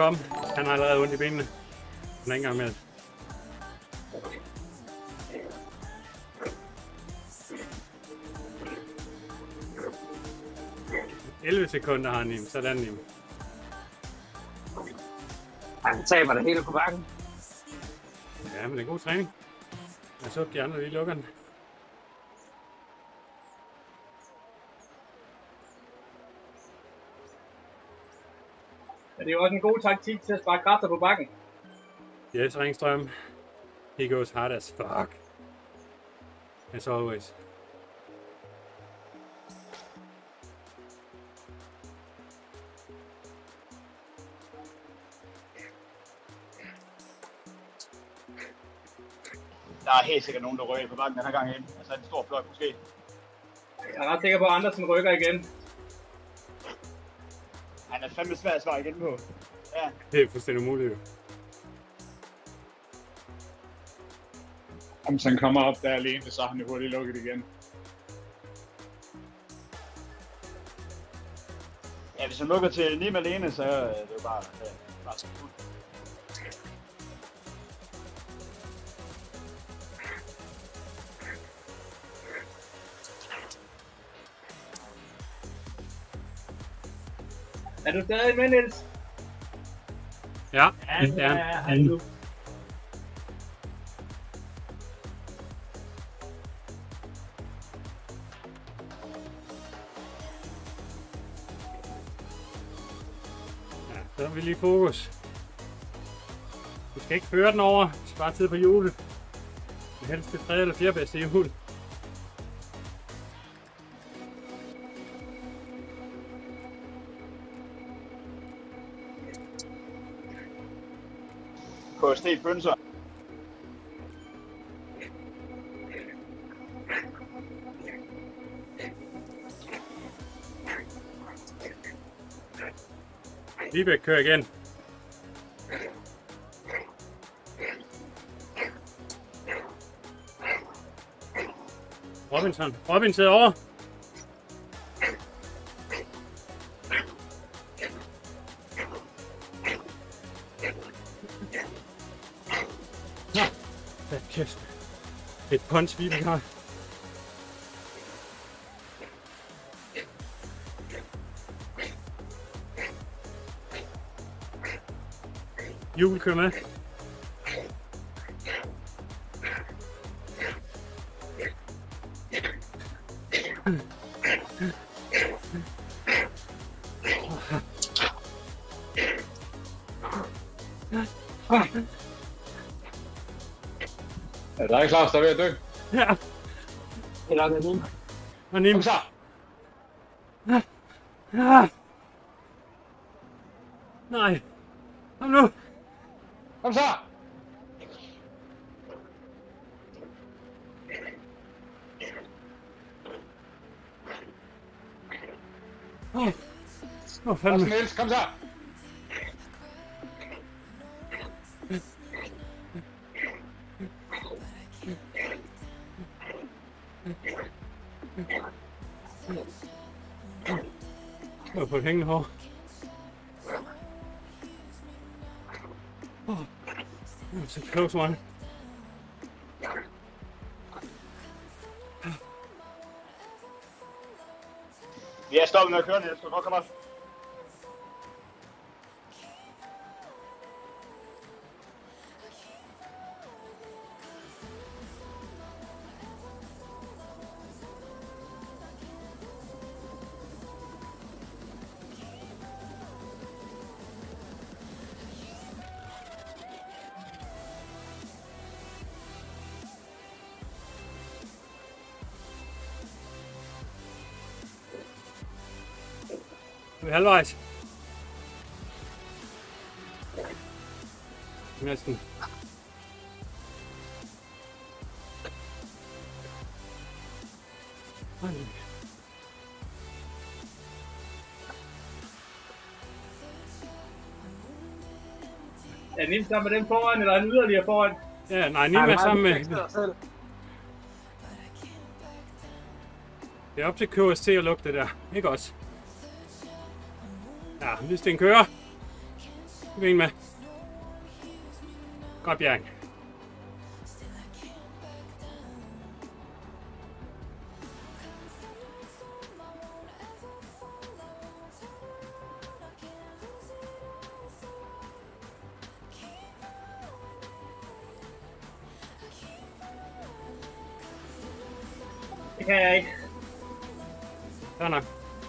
B: komme. Han har allerede ondt i benene. Han er ikke engang med. elleve sekunder har han Nim. Sådan Nim.
C: Han taber det hele på bakken.
B: Ja, men det er en god træning. Jeg så de andre lige lukker den.
C: Ja, det er jo også en god taktik til at spare kræfter på bakken.
B: Yes, Ringstrøm. He goes hard as fuck. As always.
F: Der er helt sikkert nogen, der ryger på bakken den her gang ind. Altså en stor flok måske.
C: Jeg er ret sikker på, at Andersen rykker igen.
F: Han er fandme svært at svare igen på. Ja.
B: Det er fuldstændig umuligt.
E: Om han kommer op der alene, så har han jo hurtigt lukket igen.
F: Ja, hvis han lukker til Nim alene, så er det jo bare, ja, bare så fuldt.
C: Er du stadig med, Niels?
B: Ja,
D: Ja,
B: det er han.
D: ja, han nu.
B: Ja, så har vi lige fokus. Du skal ikke føre den over. Du skal bare tid på hjulet. Det er helst det tredje eller fjerde bedste hjul.
F: På Steve Bønser.
B: Libæk kører igen. Robinson. Robin sidder over. Nå, hvad kæft. Et punch, vi har. Hjul kører med.
E: Ja, der er Claus, der er ved at dø.
B: Ja,
C: Eller er det nu?
B: og Nim.
E: Kom så!
B: Ah. Nej. Kom nu.
E: Kom så!
B: Åh, oh. oh,
E: Kom så,
B: fandme.
E: Niels, kom så!
B: Jeg er på et hængende hår. Åh, oh. Så close one.
F: Vi er stoppet med at køre, Niels. Du kan godt komme op.
B: Vi er halvvejs. Næsten.
C: Er Niels sammen med dem foran, eller er han yderligere foran?
B: Ja, nej, Nim er sammen med. Det er op til K S T at lukke det der. Ikke også? Ja, hvis den kører. Du er en med. Godt, Bjerg.
C: Det kan jeg ikke.
B: Fair nok.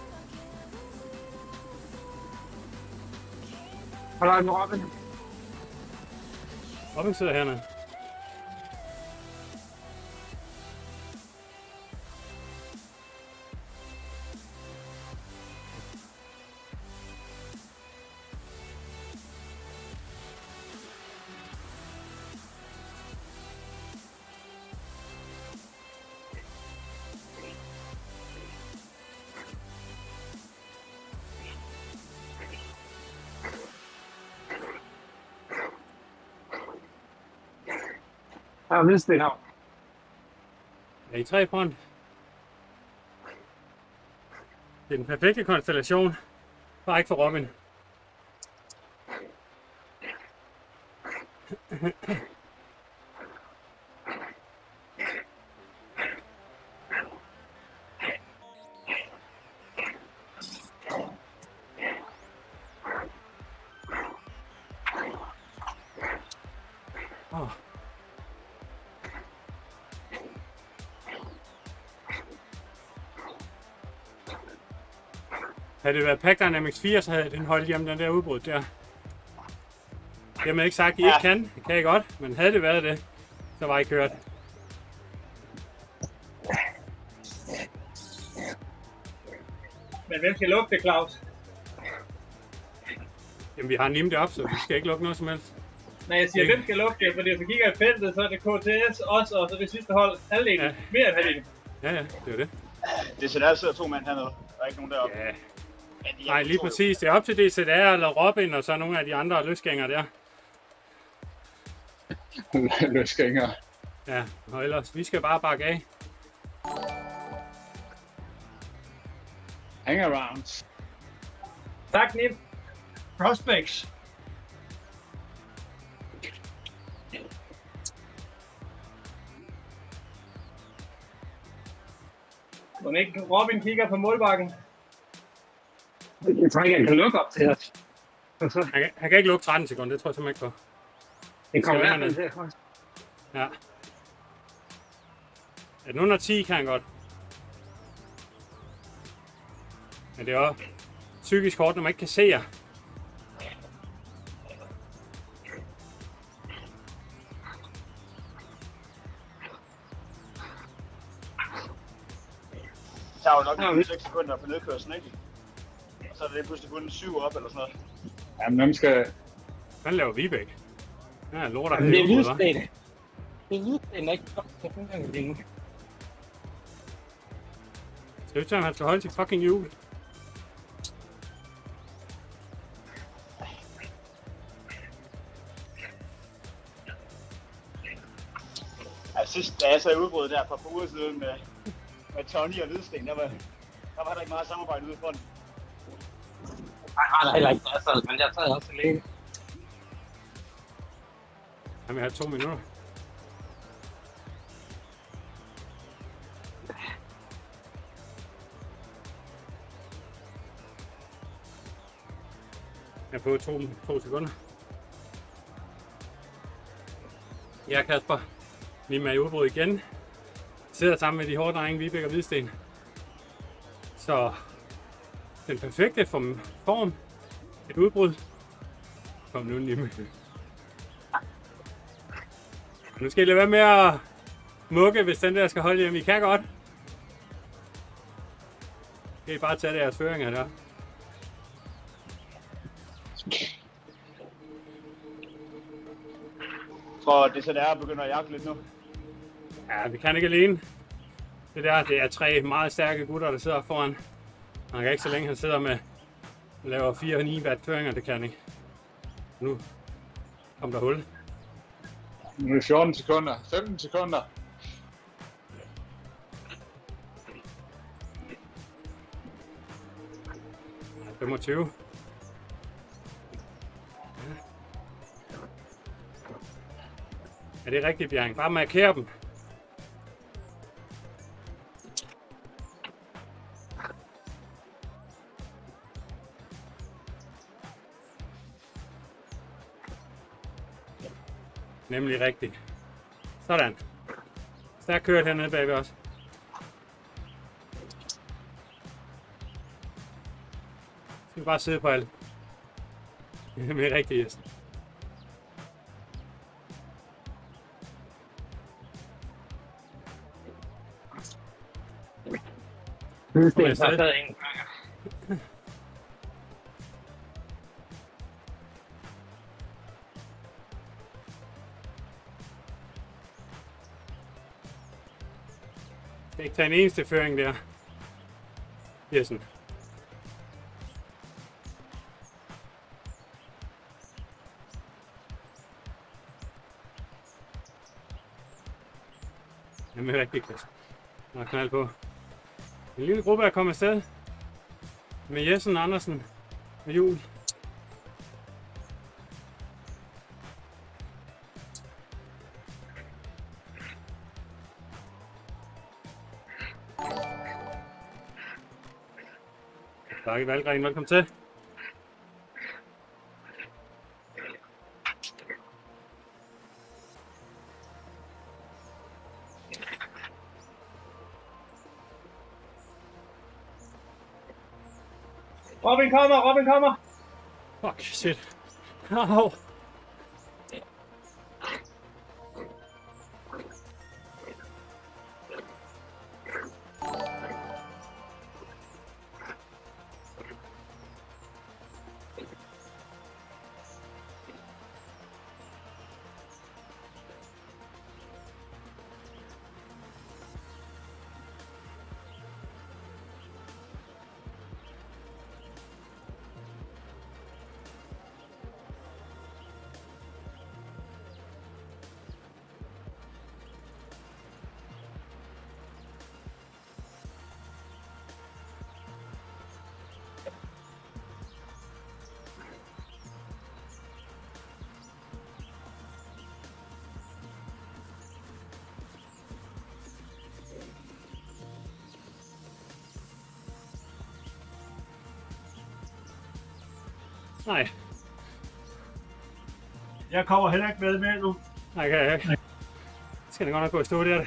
C: Hold øje med Robin.
B: Robin sidder hernede.
C: Jeg har vist det her.
B: Er I tre front? Det er den perfekte konstellation. Bare ikke for Robin. Oh. Havde det været Pack Dynamics fire, så havde den holdt hjemme den der udbrud der. Det har ikke sagt, at I ja. ikke kan. Det kan I godt, men havde det været det, så var I kørt.
C: Men hvem skal lukke det, Claus?
B: Jamen, vi har nimet det op, så vi skal ikke lukke noget som helst.
C: Nej, jeg siger, hvem skal lukke det? Fordi hvis vi kigger i feltet, så er det K T S, os og så det sidste hold. Halvdelen. Ja. Mere end halvdelen.
B: Ja, ja, det er det.
F: D Z R sidder to mand hernede. Der er ikke nogen deroppe.
B: Ja. Nej, lige præcis. Det er op til D Z R eller Robin og så nogle af de andre løsgængere der.
E: Løsgængere.
B: Ja, og ellers, vi skal bare bakke af.
E: Hangarounds.
C: Tak, Nip.
D: Prospects.
C: Må ikke Robin kigger på målbakken? Jeg tror ikke, han kan lukke op til os.
B: Han kan, han kan ikke lukke tretten sekunder, det tror jeg simpelthen ikke på.
C: Det kommer han til.
B: Ja. At under ti kan han godt. Men det er også psykisk hårdt, når man ikke kan se jer.
F: Det tager jo nok seks sekunder på nedkørslen, ikke? Og så er det pludselig kun syv op eller sådan noget.
E: Jamen, hvem skal...
B: Hvad laver Vibæk? Ja, lorter.
C: Det er lydsten. Det er lydsten, der ikke kommer til fungerende lige nu.
B: Skal vi tage, at han skal holde sit fucking hjul?
F: Ja, sidst da jeg så i udbruddet der for et par uger siden med, med Tony og Lydsten, der var, der var der ikke meget samarbejde ude foran.
C: Nej, har der heller ikke været, men jeg sad også alene.
B: Jamen, jeg har to minutter. Jeg er på to, to sekunder. Ja, Kasper. Vi er med i udbrud igen. Sidder sammen med de hårde drenge, Vibæk og Hvidsten. Så den perfekte form. Et udbrud. Kom nu, Nimme. Nu skal I lade være med at mukke, hvis den der skal holde hjem. I kan godt. Kan I bare tage deres føringer der.
F: Jeg tror, det så der begynder at jagte lidt nu.
B: Ja, vi kan ikke alene. Det der, det er tre meget stærke gutter, der sidder foran. Han kan ikke så længe, han sidder med og laver fire og ni watt føringer, det kan han ikke. Nu kom der hul.
E: Nu er det fjorten sekunder, femten sekunder.
B: femogtyve. det rigtigt, Bjerring? Bare markere dem. Nemlig rigtigt. Sådan. Stærkt kørt hernede bagved os. Så vi bare sidde på alt. Det er rigtigt, Jessen.
C: Det er stadig en gang.
B: Jeg skal ikke tage en eneste føring der. Jessen. Jamen rigtig klasse. Der er knald på. En lille gruppe er kommet afsted. Med Jessen, Andersen og Juhl. Bakke Valgren, velkommen til.
C: Robin kommer, Robin kommer!
B: Fuck, shit. Au. Nej,
D: Jeg kommer heller ikke med med nu.
B: nej, kan jeg ikke. Det skal da godt nok gå i stå, det er det.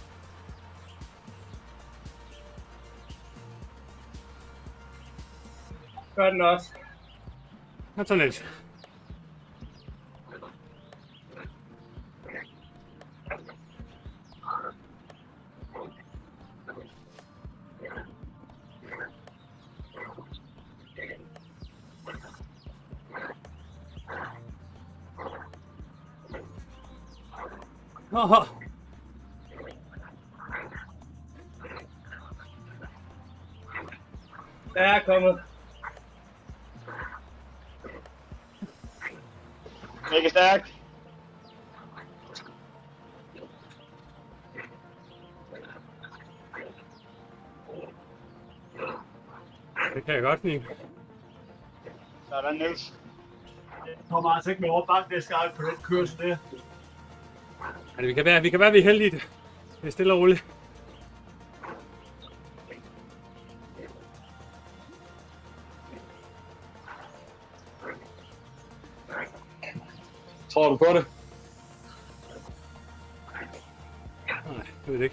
C: Gør den også.
B: Kom så, Niels. Åh,
C: Der er kommet.
F: Mega stærkt.
B: det kan jeg godt lide.
F: Sådan, Niels.
D: Jeg kommer altså ikke med over bakken næste gang på den kørsel der.
B: Altså, vi kan være, vi kan være vi er heldige. Det er stille og roligt.
E: Tror du på det?
B: Nej, jeg ved det ikke.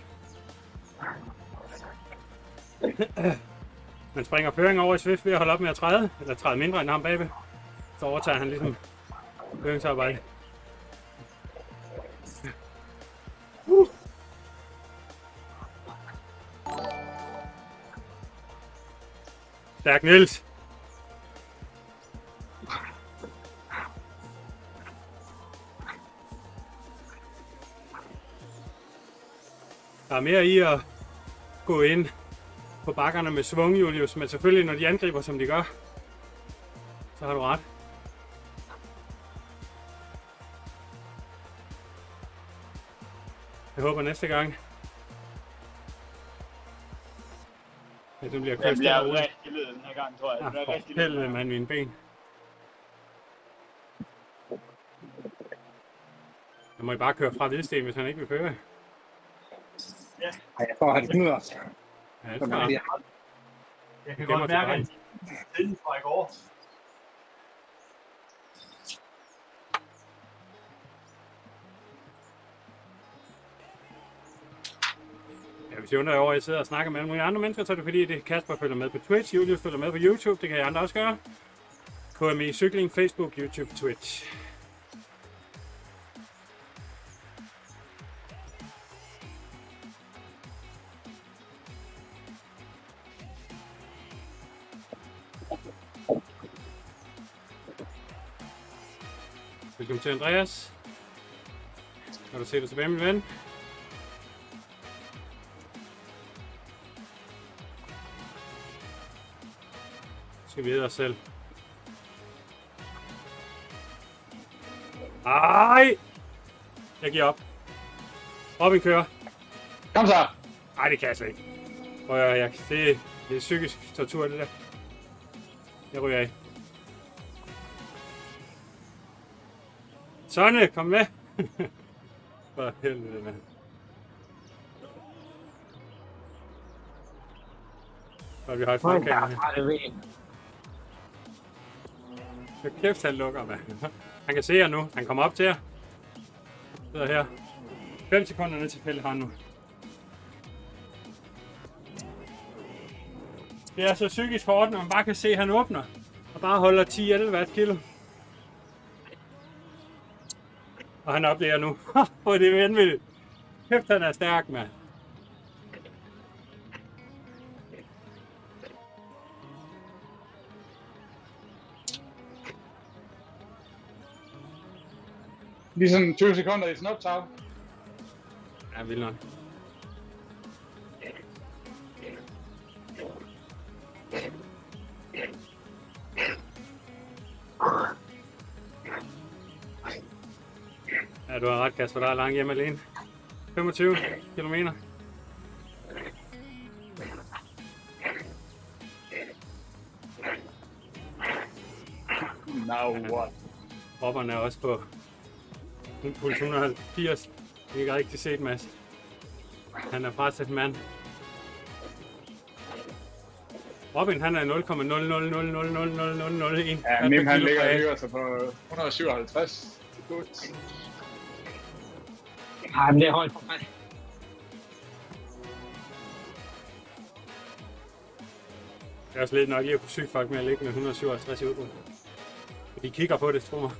B: Man springer føring over i Swift ved at holde op med at træde, eller træde mindre end ham bagved. Så overtager han ligesom føringsarbejde. Uh. Stærk Niels. Der er mere i at gå ind på bakkerne med svung, Julius, men selvfølgelig når de angriber, som de gør, så har du ret. Jeg håber næste gang, at du bliver kørt.
F: Jeg bliver rigtig led den her gang, tror jeg.
B: Ah,
F: Det bliver rigtig
B: for helvede, mand, mine ben. Jeg må I bare køre fra Hvidsten, hvis han ikke vil køre.
C: Ej, jeg får han knuder.
B: Ja, det
C: Så
B: tror
C: man
B: jeg.
C: bliver
D: Jeg kan
B: Gemmer
D: godt
B: til
D: mærke,
B: vejen.
D: at tiden fra i går.
B: Ja, hvis I undrer jer over, at jeg sidder og snakker med alle mulige andre mennesker, så er det fordi, det Kasper følger med på Twitch, Julius følger med på YouTube, det kan jeg andre også gøre. K M I Cykling, Facebook, YouTube, Twitch. Velkommen til Andreas. Kan du se dig tilbage, min ven? Skal vi videre selv. Ej! Jeg giver op. Robin kører.
E: Kom så!
B: Ej, det kan jeg slet ikke. Prøv at, jeg, det, det er psykisk tortur, det der. Jeg ryger af. Sonne, kom med! For helvede, mand. Så vi har et fremkamera her. Så kæft, han lukker, mand. Han kan se jer nu. Han kommer op til jer. Sidder her. fem sekunder ned til Pelle nu. Det er så psykisk hårdt, når man bare kan se, at han åbner. Og bare holder ti til elleve watt kilo. Og han oplever nu. Hvor det er vanvittigt. Kæft, han er stærk, mand.
E: Lige sådan tyve sekunder i snuptag.
B: Ja, vildt nok. Ja, du har ret, Kasper. Der er langt hjem alene. femogtyve kilometer.
E: Now what?
B: Hopperne er også på puls et hundrede og halvfirs. Vi kan rigtig set, Mads. Han er presset mand. Robin, han er nul komma nul nul nul nul nul nul nul nul en.
E: Ja, Mim han ligger og hygger sig på et hundrede og syvoghalvtreds. Godt.
C: Ej, men det er højt for mig.
B: Det er også lidt nok i at kunne syge folk med at ligge med et hundrede og syvoghalvtreds i udbrud. De kigger på det, tror mig.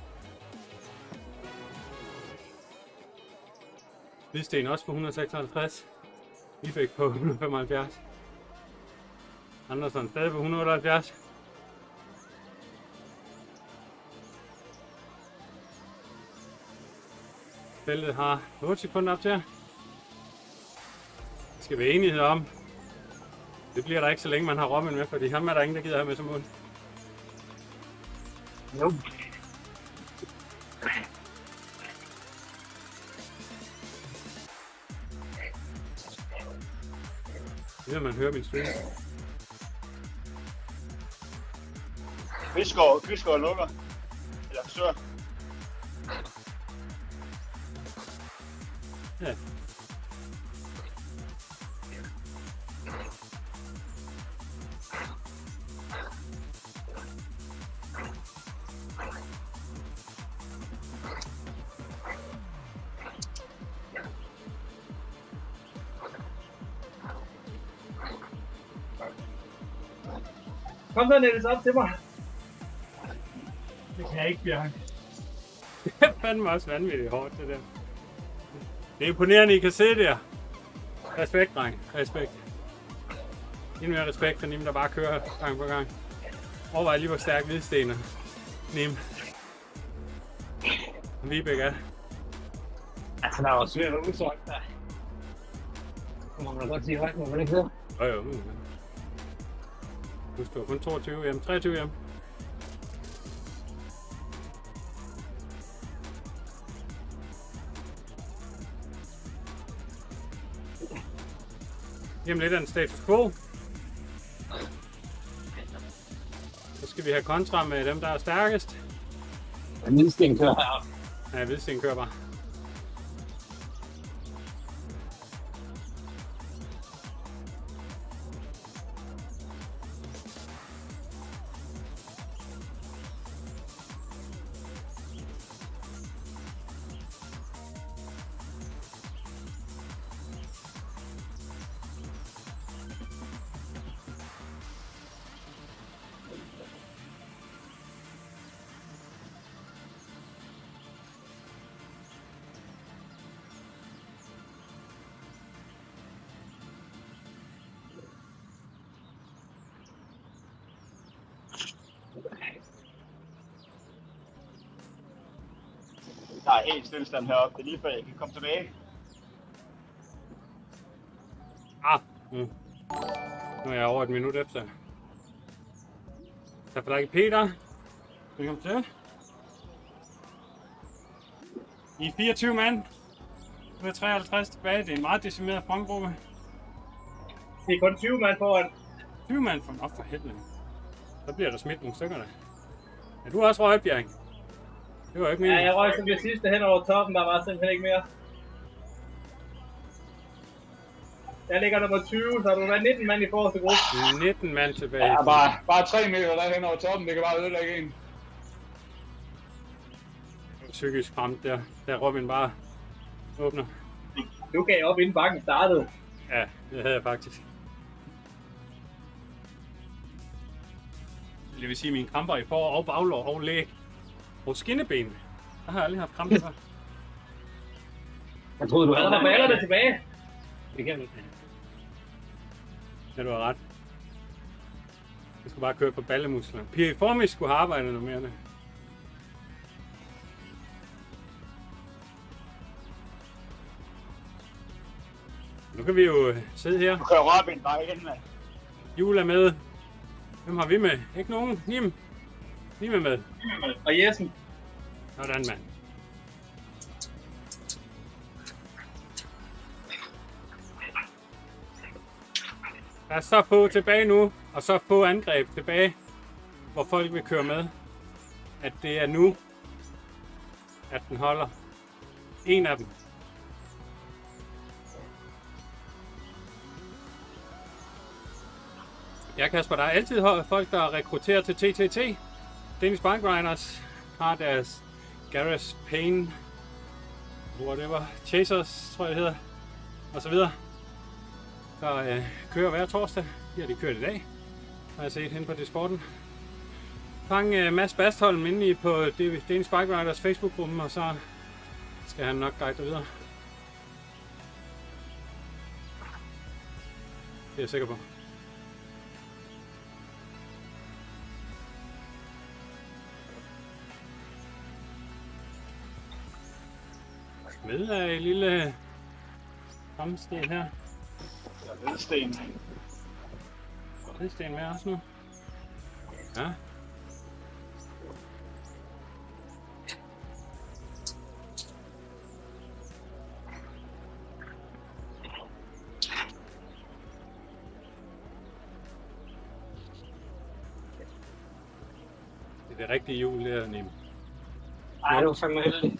B: Hvidsten også på et hundrede og seksoghalvtreds. Vibæk på et hundrede og femoghalvfjerds. Andersen stadig på et hundrede og otteoghalvfjerds. Feltet har otte sekunder op til jer. Det skal være enighed om. Det bliver der ikke så længe man har Robin med, fordi ham er der ingen, der gider have med som mål.
C: Nope.
B: Det vil man høre min stream.
F: Kvistgaard, Kvistgaard lukker. Eller forsøger.
B: Ja.
D: Kom så, Niels, op til mig. Det kan jeg ikke, Bjørn.
B: Det er fandme også vanvittigt hårdt, det der. Det er imponerende, I kan se der. Respekt, dreng. Respekt. Endnu mere respekt for Nim, der bare kører gang på gang. Overvej lige, hvor stærk Hvidsten er. Nim. Og Vibæk er.
C: Altså, der er også svært at udsolgt der. Det må man da godt sige højt, må man ikke det?
B: Jo, jo. Husk, du har kun toogtyve hjem. treogtyve hjem. Jamen lidt af en status quo. Så skal vi have kontra med dem, der er stærkest.
C: Ja, Hvidsten kører heroppe.
B: Ja, Hvidsten kører bare.
F: Der er helt stillestand heroppe. Det er lige før jeg kan komme tilbage.
B: Ah, mm. Nu er jeg over et minut efter. Tak for dig, Peter. Velkommen til. I er fireogtyve mand. Nu er treoghalvtreds tilbage. Det er en meget decimeret frontgruppe.
C: Det er kun tyve mand foran.
B: tyve mand for op for helvede. Så bliver der smidt nogle stykker der. Ja, du har også røget, Bjerring. Det var ikke
C: Ja,
B: meningen.
C: jeg røg som jeg sidste hen over toppen. Der var simpelthen ikke mere. Jeg ligger nummer tyve, så du har været nitten mand i forreste gruppe.
B: nitten mand tilbage.
E: Ja, bare, bare tre meter derhen over toppen, det kan bare ødelægge en.
B: Psykisk ramt der, da Robin bare åbner.
C: Du gav op inden bakken startede.
B: Ja, det havde jeg faktisk. Det vil sige, mine kramper i for- og baglår og læg og skinneben. Der har jeg aldrig haft kramper før.
C: Jeg troede, du havde ballerne tilbage. Det kan vi ikke.
B: Ja, du har ret. Jeg skal bare køre på ballemusklerne. Pia Formis skulle have arbejdet noget mere. Nu kan vi jo sidde her.
F: Nu kører Robin bare igen, mand.
B: Jul er med. Hvem har vi med? Ikke nogen? Nim? Nim er med.
C: Og Jessen.
B: Sådan, mand. Lad os så få tilbage nu, og så få angreb tilbage, hvor folk vil køre med. At det er nu, at den holder. En af dem. Ja, Kasper, der er altid folk, der rekrutterer til T T T. Danish Bike Riders har deres Garage Pain, whatever, Chasers, tror jeg det hedder, og så videre. Der øh, kører hver torsdag. De har de kørt i dag, har jeg set hen på Discorden. Fang øh, Mads Bastholm inde på Danish Bike Riders Facebook-gruppen, og så skal han nok guide dig videre. Det er jeg sikker på. Med af et lille fremsten her.
F: Der er hvidsten.
B: Hvidsten med også nu. Ja. Det er det rigtige hjul, det er nemt.
C: Ej, du er fandme heldig.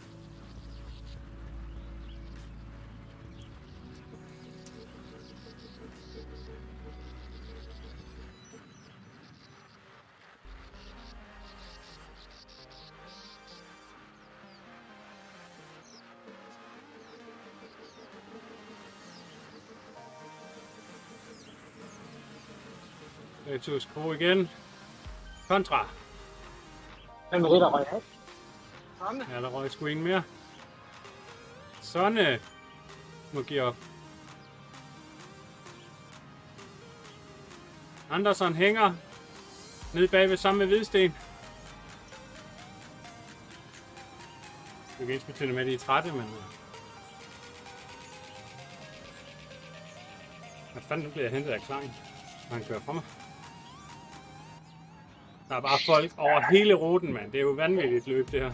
B: Status quo igen. Kontra.
C: Hvem er det, der røg af? Sådan.
B: Ja, der røg sgu ingen mere. Sonne må give op. Andersen hænger nede bagved sammen med Hvidsten. Det er ikke ensbetydende med, at de er trætte, men... Hvad fanden bliver jeg hentet af Klein, når han kører fra mig? Der er bare folk over hele ruten, mand. Det er jo vanvittigt løb, det her.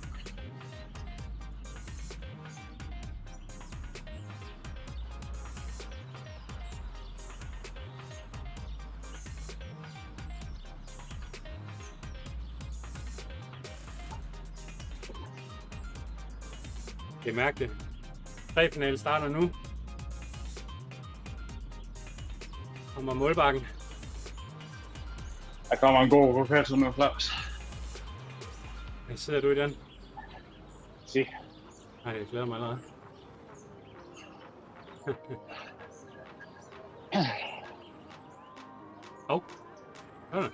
B: Det er mærkeligt. Tre-finalen starter nu. Kommer målbakken.
E: Der kommer en god rokation nu, Claus.
B: Hvad sidder du i den?
E: Se.
B: Nej, jeg glæder mig allerede. Åh. Oh. Sådan.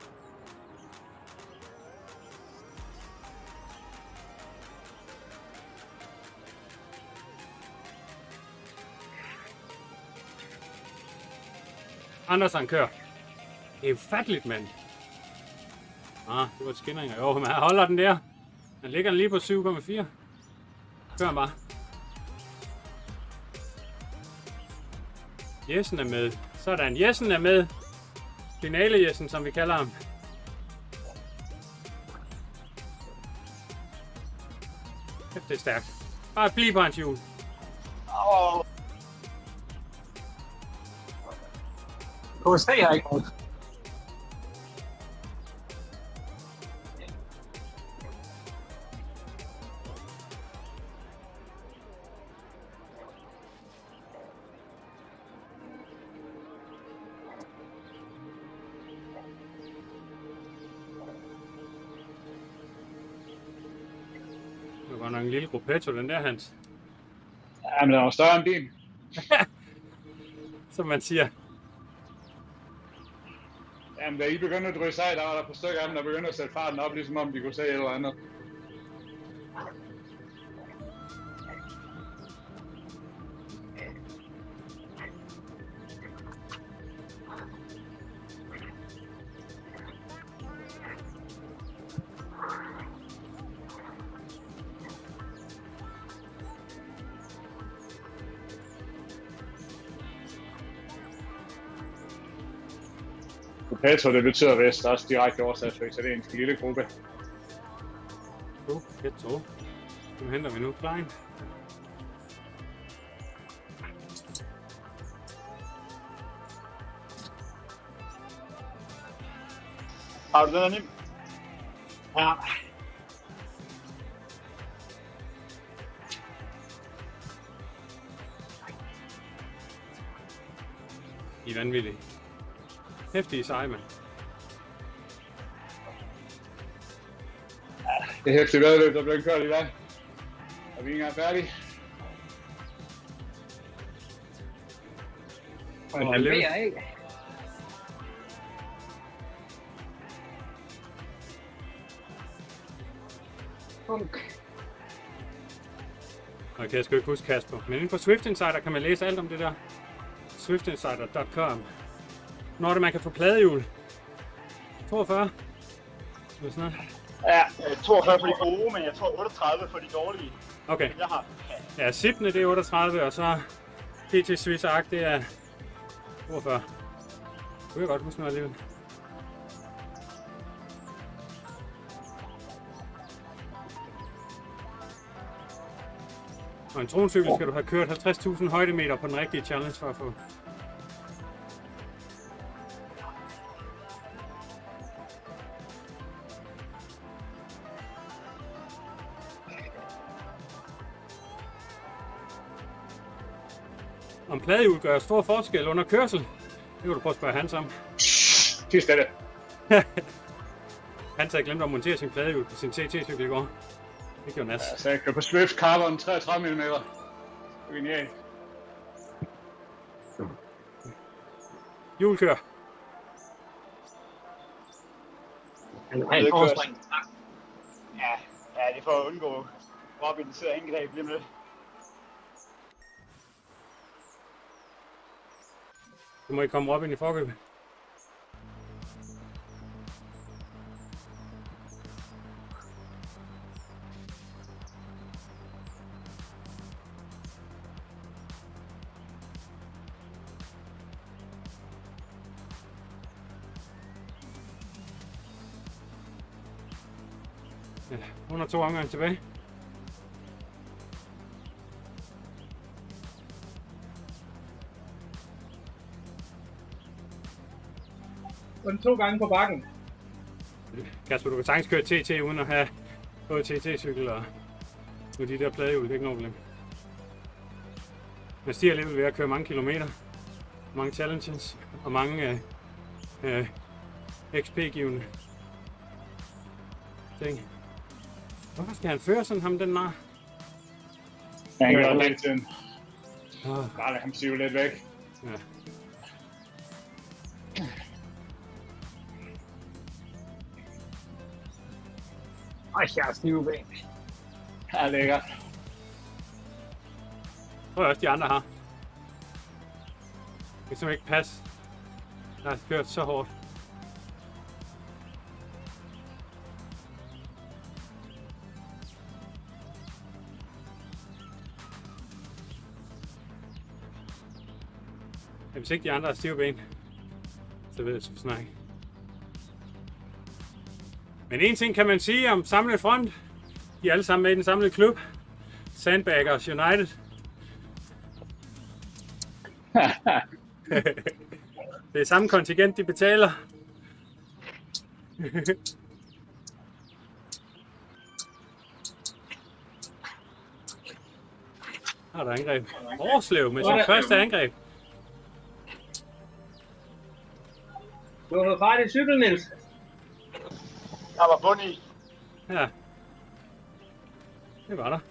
B: Andersen kører. Det er ufatteligt, mand. Ah, det var et skinninger. Jo, men han holder den der. Han ligger lige på syv komma fire. Kør bare. Jessen er med. Sådan, Jessen er med. Finale Jessen, som vi kalder ham. Det er stærkt. Bare bliv på hans hjul.
F: Åh,
C: K C har ikke noget.
B: Det var nok en lille gruppetto, den der, Hans.
E: Ja, men den var større end din.
B: Som man siger.
E: Jamen, da I begyndte at drysse af, der var der på stykker af dem, der begyndte at sætte farten op, ligesom om de kunne se et eller andet. Petro, det betyder vist også direkte oversat for italiensk lille gruppe.
B: Uh, Petro. Nu henter vi nu Klein.
F: har du den her nem?
C: Ja.
B: I er vanvittige. Hæftige seje, mand.
E: Det er hæftigt vedløb, der blev kørt i dag. Og vi er ikke engang færdige.
C: Og
B: Men
C: det
B: jeg lever.
C: er ikke. Funk.
B: Okay, jeg skal ikke huske Kasper. Men inde på Swift Insider kan man læse alt om det der. swift insider punktum com. Når det man kan få pladehjul. toogfyrre. Eller sådan noget.
F: Ja, toogfyrre for de gode, men jeg tror otteogtredive for de dårlige.
B: Okay.
F: Jeg har.
B: Ja, Sipne det er otteogtredive, og så P T Swiss Arc det er toogfyrre. Det kunne jeg godt huske noget alligevel. Og en troncykel skal du have kørt halvtreds tusind højdemeter på den rigtige challenge for at få. Om pladehjul gør stor forskel under kørsel, det kan du prøve at spørge Hans om.
E: Tis stille.
B: Hans havde glemt at montere sin pladehjul på sin T T-cykel i går. Det gjorde nas.
E: Altså, jeg kører på Swift Carbon treogtredive millimeter. Genialt.
B: Hjulkør.
C: Han har et forspring.
F: Ja, ja, det er for at undgå Robin sidder angreb lige med det.
B: Du må ikke komme op ind i forkøbet. Ja, under to omgange tilbage.
D: Kun to gange på bakken.
B: Kasper, du kan sagtens køre T T uden at have både T T-cykel og med de der pladehjul, det er ikke noget problem. Man stiger alligevel ved at køre mange kilometer, mange challenges og mange øh, øh, X P-givende ting. Hvorfor skal han føre sådan ham, den nar?
E: Han gør det lidt tiden.
B: Oh.
E: Bare lad ham sive lidt væk.
B: Ja.
C: Ej, jeg er stive ben.
E: Ja, lækkert.
B: Det tror jeg også de andre har. Det kan simpelthen ikke passe. Der har kørt så hårdt. Hvis ikke de andre har stive ben, så ved jeg sgu snakke. Men en ting kan man sige om samlet front. De er alle sammen med i den samlede klub. Sandbaggers United. Det er samme kontingent, de betaler. Har der angreb. Årslev med sit første angreb.
C: Du har fart i cykel, Niels.
F: Der var bund i.
B: Ja. Det var der.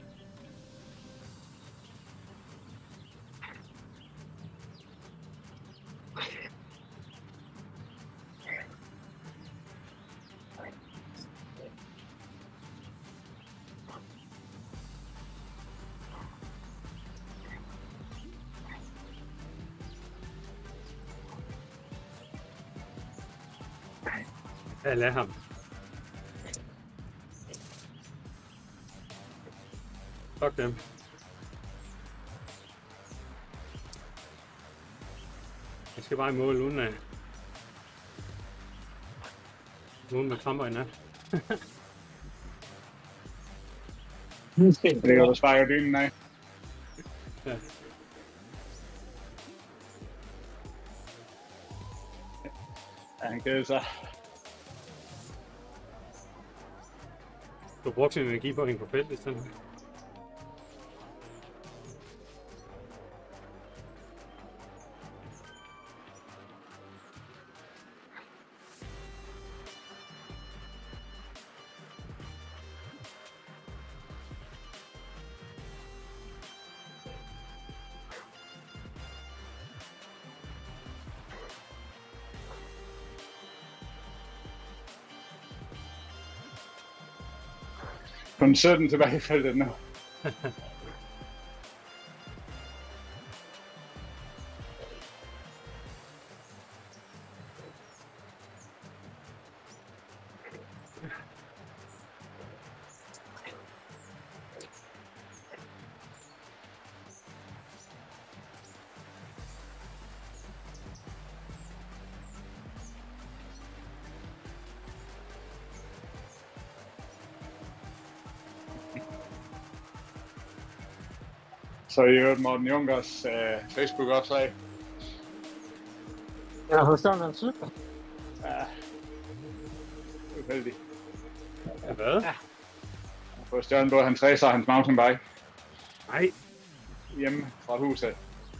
B: Ja, lad ham. Fuck dem. Jeg skal bare i mål uden af. Uden med kramper i nat.
E: Det kan du sparke dynen af.
B: Ja.
E: Ja, han keder sig.
B: Du har brugt sin energi på at hænge på felt i stedet.
E: Kun sytten tilbage i feltet nu. Så i øvrigt Morten Junkers øh, Facebook-opslag.
C: Jeg har forstået noget cykler.
E: Ja. Uheldig.
B: Ja, hvad?
C: Ja.
E: På stjørnen både hans racer og hans mountainbike.
B: Nej.
E: Hjemme fra huset.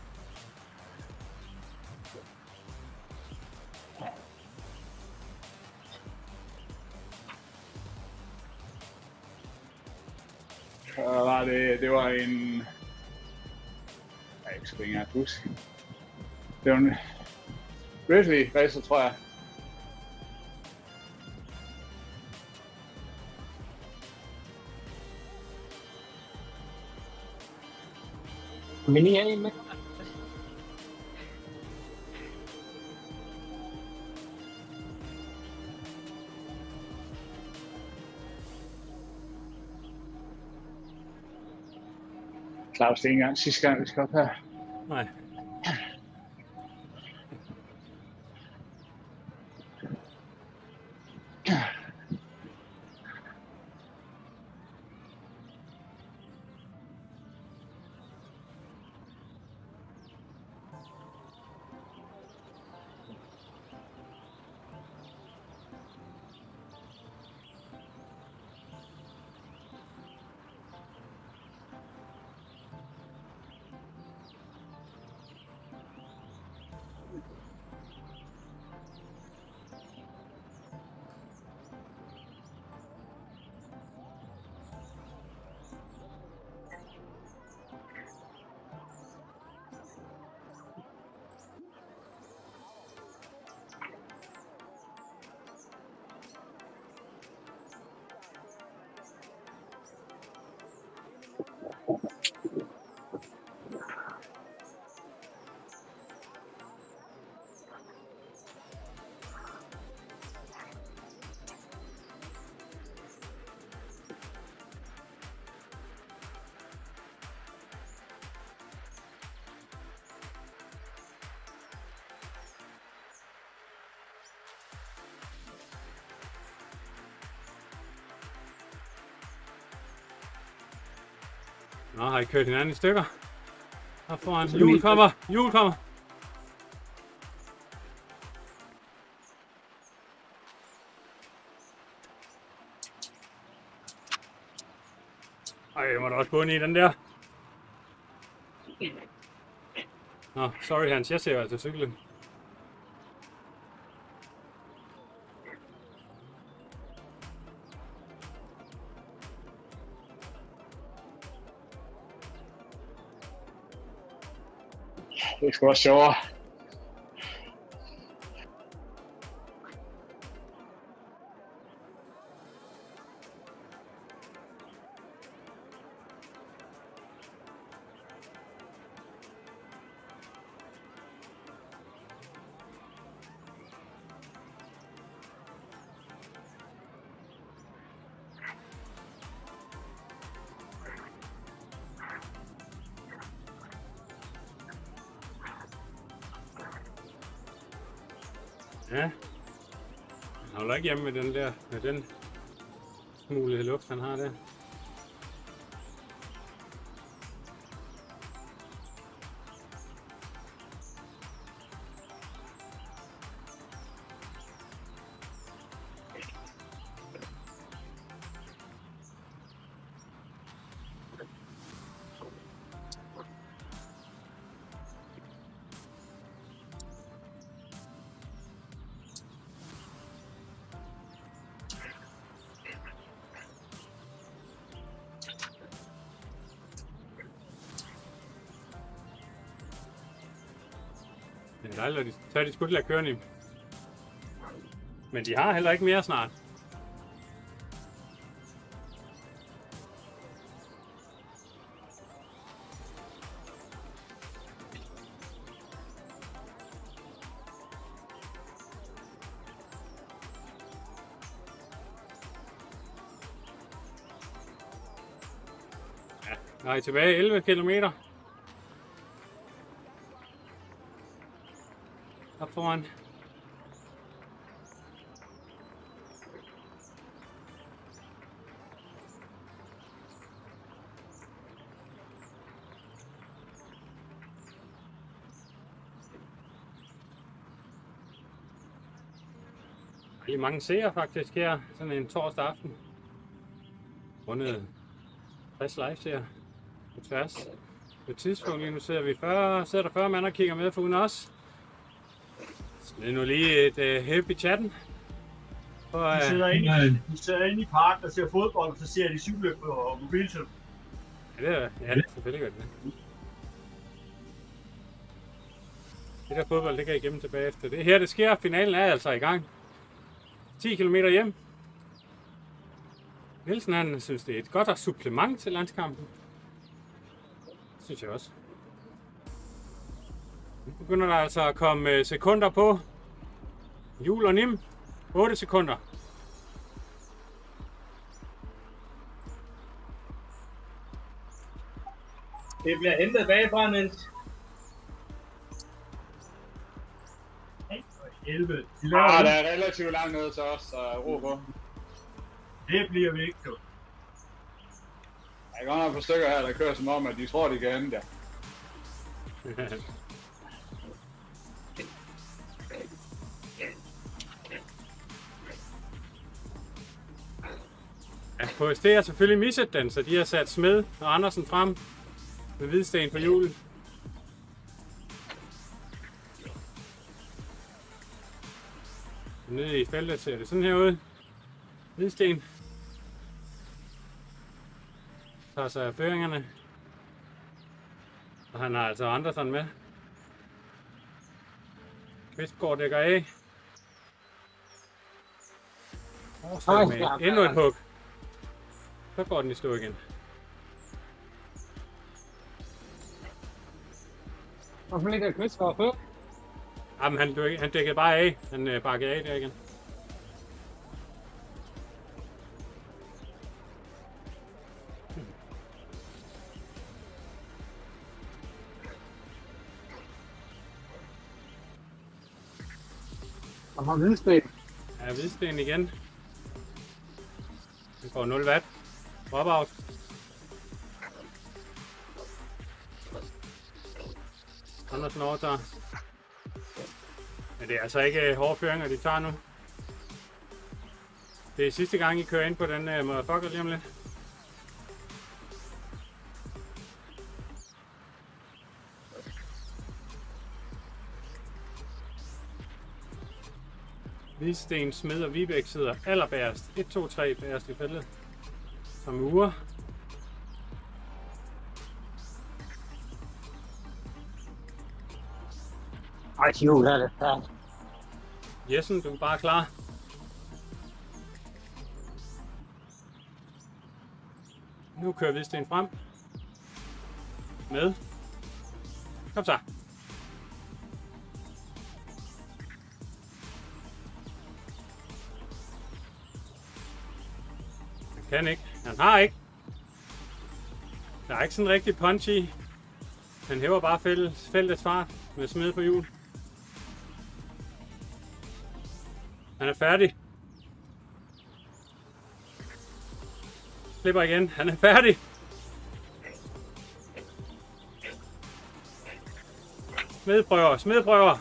E: Så var det, det var en... Jeg kan sgu ikke engang huske. Det var en Ridley racer, tror jeg.
C: Men I er en med.
E: Claus, det er ikke engang sidste gang, vi skal op her.
B: Nej. Nå, har I kørt hinanden i stykker? Her foran. Hjul kommer! Hjul kommer! Ej, jeg må da også gå ind i den der. Nå, sorry Hans, jeg ser altså cyklen.
E: Det er sgu også sjovere.
B: Ja, han holder ikke hjemme med den der, med den smule luft, han har der. Det er dejligt, at de tager de skulle lade køre i. Men de har heller ikke mere snart. Ja, der er I tilbage elleve kilometer. Op foran. Der er mange seere faktisk her, sådan en torsdag aften. Rundet tres live-seere på tværs. På et tidspunkt lige nu ser vi fyrre, sidder der fyrre mand og kigger med foruden os. Det er nu lige et uh, hæb i chatten. For, uh,
D: de, sidder inde, i, de sidder inde i parken og ser fodbold, og så ser de cykle på mobiltelefon.
B: Ja, det er, ja, det er selvfølgelig godt. Det. det der fodbold, det kan I gemme tilbage efter. Det her, det sker. Finalen er altså i gang. ti kilometer hjem. Nielsen, han synes, det er et godt supplement til landskampen. Det synes jeg også. Nu begynder der altså at komme sekunder på. Hjul og Nim. otte sekunder.
C: Det bliver hentet bagfra, Niels.
D: elleve. De
E: Ah, der er relativt langt ned til os, så ro på.
D: Det bliver vi ikke, du.
E: Der er godt nok et par stykker her, der kører som om, at de tror, de kan ende der.
B: Ja, K S D har selvfølgelig misset den, så de har sat Smed og Andersen frem med Hvidsten på hjulet. Nede i feltet ser det sådan her ud. Hvidsten tager sig af føringerne. Og han har altså Andersen med. Kvistgaard dækker af. Og med endnu et hug. Så går den i stå igen.
C: Hvorfor ligger Kvistgaard på?
B: Jamen, han, han dækkede bare af. Han øh, bakkede af der igen.
C: Og har Hvidsten.
B: Ja, Hvidsten igen. Han får nul watt. Drop out. Andersen overtager. Men det er altså ikke hårde føringer, de tager nu. Det er sidste gang, I kører ind på den uh, motherfucker lige om lidt. Hvidsten, Smed og Vibæk sidder allerbærest. et, to, tre bærest i feltet. Som uger.
C: Ej, hjul er det. Ja.
B: Jessen, du er bare klar. Nu kører Hvidsten frem. Med. Kom så. Han kan ikke. Han har ikke. Der er ikke sådan en rigtig punch i. Han hæver bare feltets, feltets fart med Smed på hjul. Han er færdig. Slipper igen. Han er færdig. Smedprøver, smedprøver.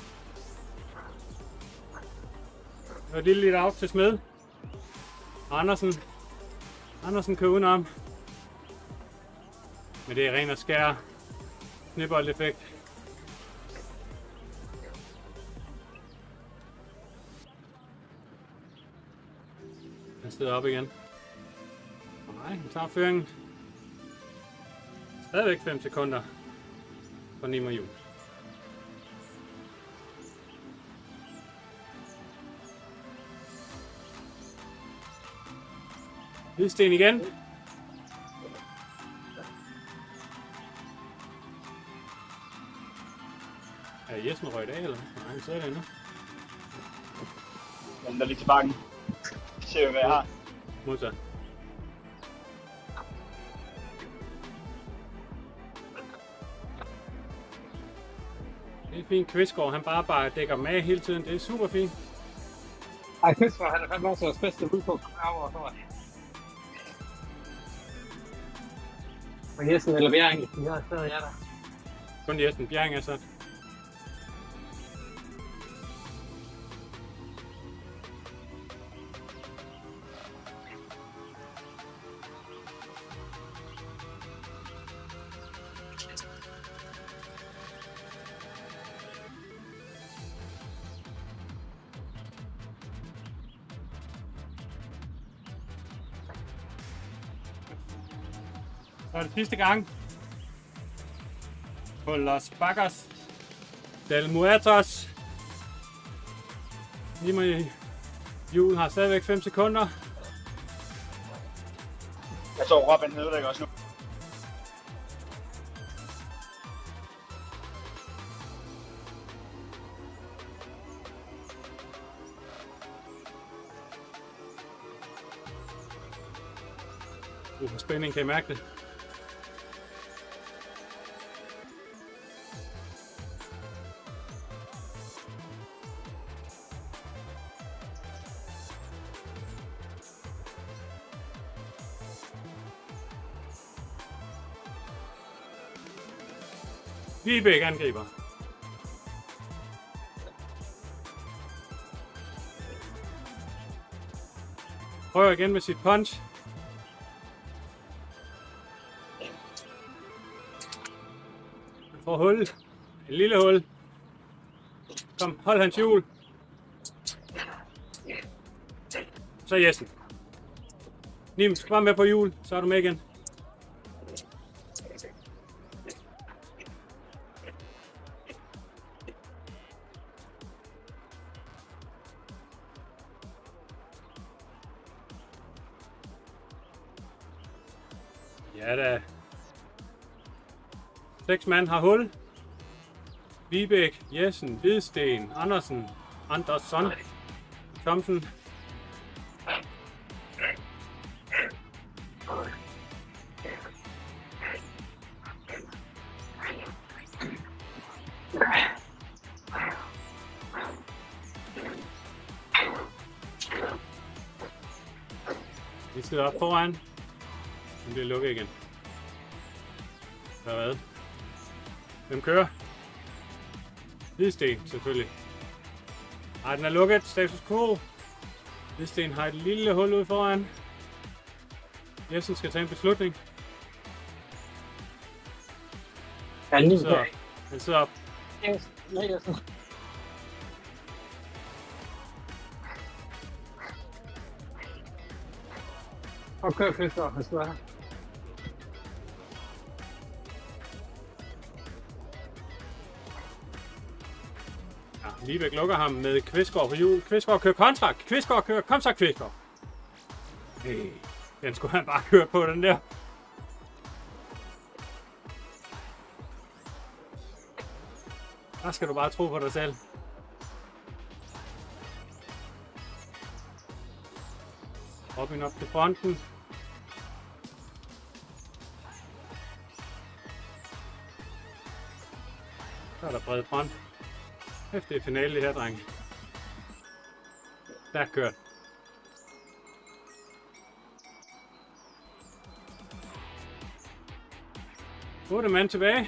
B: Det var et lille lidt out til Smed. Andersen. Andersen kører udenom. Men det er ren og skær snibboldeffekt. Han sidder op igen. Nej, han tager føringen. Stadigvæk fem sekunder for Nima Juhl. Hvidsten igen. Er Jessen røget af, eller? Nej, han sidder der endnu.
F: Den der lige til bakken. Se hvad jeg har.
B: Modtaget. Det er fint. Kvistgaard, han bare bare dækker med hele tiden. Det er super fint.
C: Ej, Kvistgaard, han er fandme også vores bedste bud på at komme herover, tror jeg. Og Jessen eller Bjerring, de har stadig er der.
B: Kun Jessen. Bjerring er sat. Så er det sidste gang på Los Bacas del Muertos. Nima Juhl har stadigvæk fem sekunder.
F: Jeg så Robin nedlægger også nu.
B: Uh, hvor spænding, kan I mærke det? Vibæk angriber. Prøver igen med sit punch. Han får hul. Et lille hul. Kom, hold hans hjul. Så Jessen. Nim, skal bare med på hjul, så er du med igen. Ja da. Seks mand har hul. Vibæk, Jessen, Hvidsten, Andersen, Andersson, Thomsen. Vi sidder op foran. Den bliver lukket igen. Hvad? Hvem kører? Hvidsten, selvfølgelig. Ej, den er lukket. Status quo. Hvidsten har et lille hul ude foran. Jessen skal tage en beslutning.
C: Han
B: Han sidder, han sidder op.
C: Og kør Christoffer, hvis du er her.
B: Ja, Vibæk lukker ham med Kvistgaard på hjul. Kvistgaard kører kontrakt. Kvistgaard kører. Kom så, Kvistgaard. Hey, den skulle han bare køre på, den der. Der skal du bare tro på dig selv. Robin op til fronten. Så er der bred front. Efter det er finale det her, drenge. Der kørt. otte mand tilbage.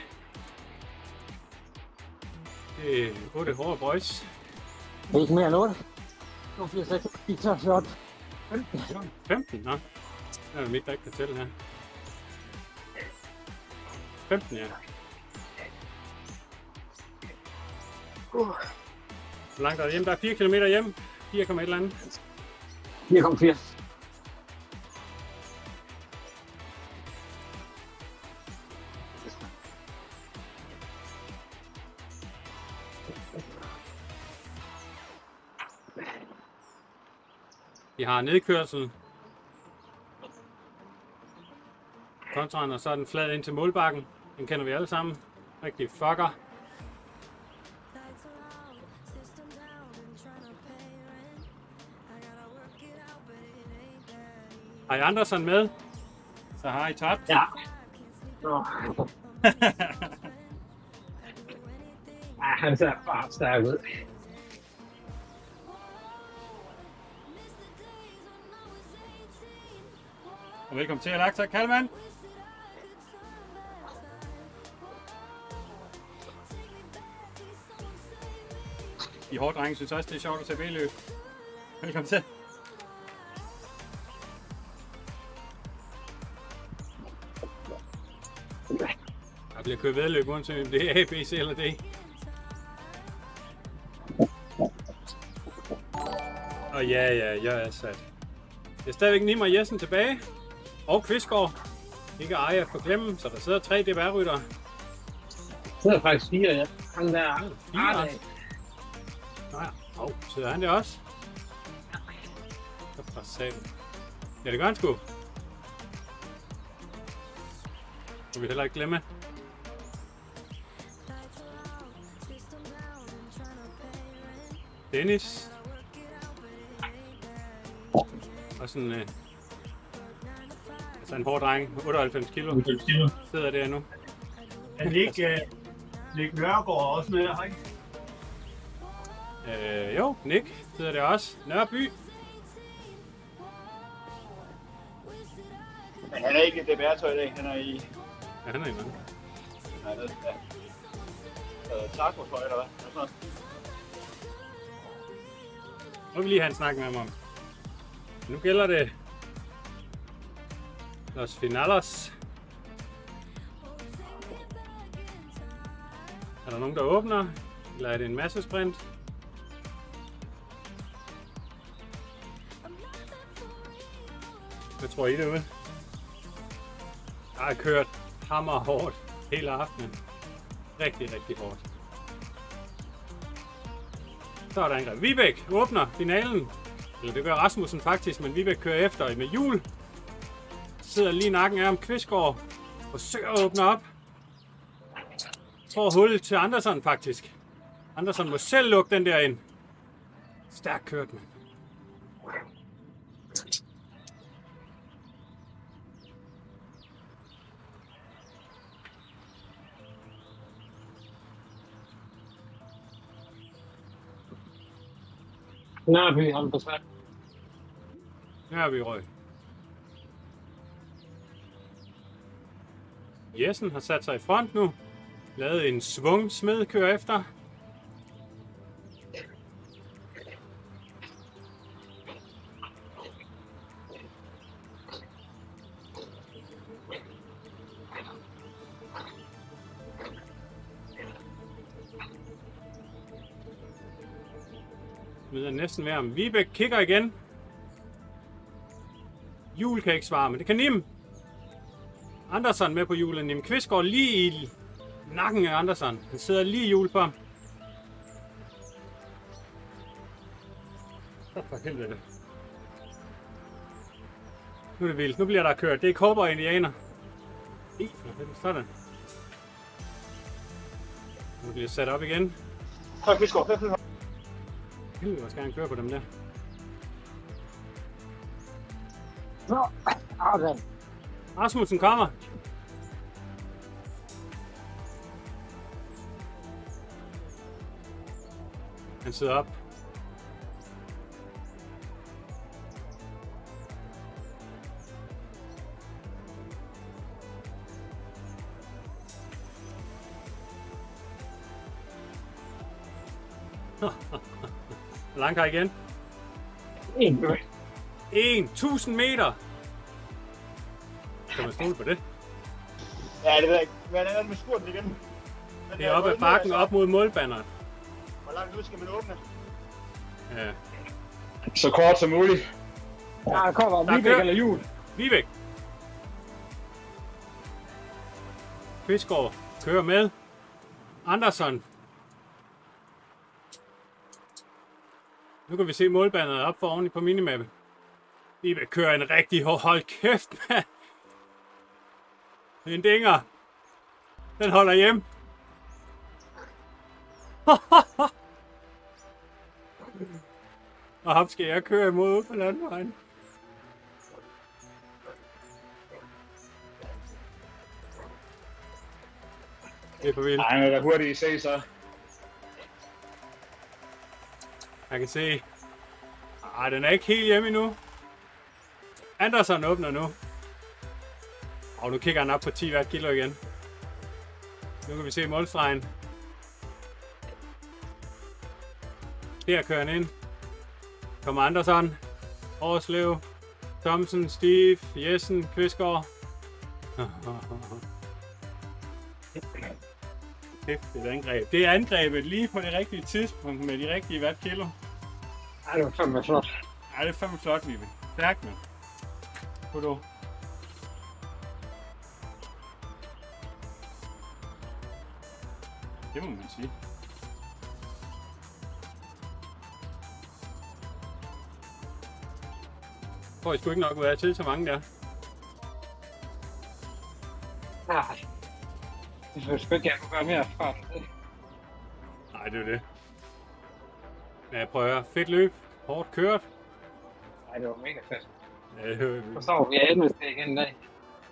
B: Det er otte hårde boys.
C: Ikke mere end otte. Nu bliver seks. De tager shot.
B: femten? Nå. Der er det mit, der ikke kan tælle her. femten, ja. Hvor langt er det hjem? Der er fire kilometer hjem. fire komma et eller andet.
C: fire komma fire.
B: Vi har nedkørsel. Kontraen, og så er den flad ind til målbakken. Den kender vi alle sammen. Rigtig fucker. Har I Andersen med? Så har I tabt.
C: Ja. Nå. Ej, han ser bare stærk ud.
B: Og velkommen til, Alakta Kalman. De hårde drenge synes også, det er sjovt at tage B-løb. Velkommen til. Der bliver kørt vedløb, uanset om det er A, B, C eller D. Og ja, ja, jeg er sat. Det er stadigvæk Nimmer og Jessen tilbage. Og Kvistgaard. Ikke Aja for glemme, så der sidder tre D B R-ryttere.
C: Der sidder faktisk fire, ja. Han der er
B: Fire? Nej, oh, sidder han der også? Så for satan. Ja, det gør han sgu. Det vil vi heller ikke glemme. Dennis. Og sådan øh, altså en hård dreng, otteoghalvfems kilo,
D: otteoghalvfems kilo.
B: sidder der nu.
D: Er det ikke uh, Nick Nørgaard også med her, ikke?
B: Øh, jo, Nick sidder der også. Nørby.
F: Men han er ikke i D B R-tøj i dag, han er i...
B: Ja, han er i mange.
F: Nej, det er... Ja. Taco-tøj, eller hvad? Sådan noget.
B: Nu vil vi lige have en snak med ham om. Nu gælder det Los Finalos. Er der nogen, der åbner? Eller er det en masse sprint? Hvad tror I derude? Jeg har kørt hammer hårdt hele aftenen. Rigtig, rigtig hårdt. Så er der en Vibæk åbner finalen. Eller det gør Rasmussen faktisk, men Vibæk kører efter med hjul. Sidder lige i nakken af ham. Kvistgaard forsøger at åbne op. Tror hul til Andersen faktisk. Andersen må selv lukke den der ind. Stærkt kørt, mand.
C: Nørby, han på svært.
B: Her er vi røg. Jessen har sat sig i front nu. Lavet en svung smed kører efter. Vi er næsten ved ham. Vibeke kigger igen. Jul kan ikke svare, men det kan Nim. Andersen med på julen. Nim Kvist går lige i nakken af Andersen. Han sidder lige i jul på ham. Så for helvede. Nu er det vildt. Nu bliver der kørt. Det er cowboy indianer. I, sådan. Nu bliver sat op igen.
F: Høj, Kvistgaard. Høj, Kvistgaard.
B: Helvede, hvor skal han køre på dem der?
C: Så, okay.
B: Rasmussen kommer. Han sidder op. Hvor langt har I igen?
C: En.
B: en tusind meter! Kan man stole på det?
F: Ja, det ved jeg ikke. Hvad er det med spurten igen? Den
B: Det er oppe ad bakken op mod målbanneret.
F: Hvor langt ud skal man åbne?
B: Ja.
E: Så kort som muligt.
C: Der kommer
B: Der
C: Vibeke
B: kører-
C: eller Jul.
B: Vibeke. Kvistgaard kører med. Andersen. Nu kan vi se målbanneret op for oven på minimappet. Vibeke kører en rigtig hård. Hold kæft, mand. Det er en dinger. Den holder hjem. Og ham skal jeg køre imod ude på landvejen. Det er for vildt.
E: Ej, han er da hurtigt i se, så.
B: Jeg kan se. Ej, den er ikke helt hjemme endnu. Andersen åbner nu. Og nu kigger han op på ti hvert kilo igen. Nu kan vi se målstregen. Her kører han ind. Kommer Andersen. Årslev. Thomsen, Steve, Jessen, Kvistgaard. Kæft, det er et angreb. Det er angrebet lige på det rigtige tidspunkt med de rigtige hvert kilo.
C: Ej, det var fandme flot.
B: Ej, det er fandme flot, Vibe. Stærkt, mand. Kudo. Det må man sige. Får I sgu ikke nok ud af til så mange der.
C: Nej. Jeg synes sgu ikke, jeg kunne gøre mere fart.
B: Nej, det er jo det. Men jeg prøver. Fedt løb. Hårdt kørt.
C: Nej, det var mega fedt.
B: Ja, det hører vi.
C: Så står vi endnu et igen i dag.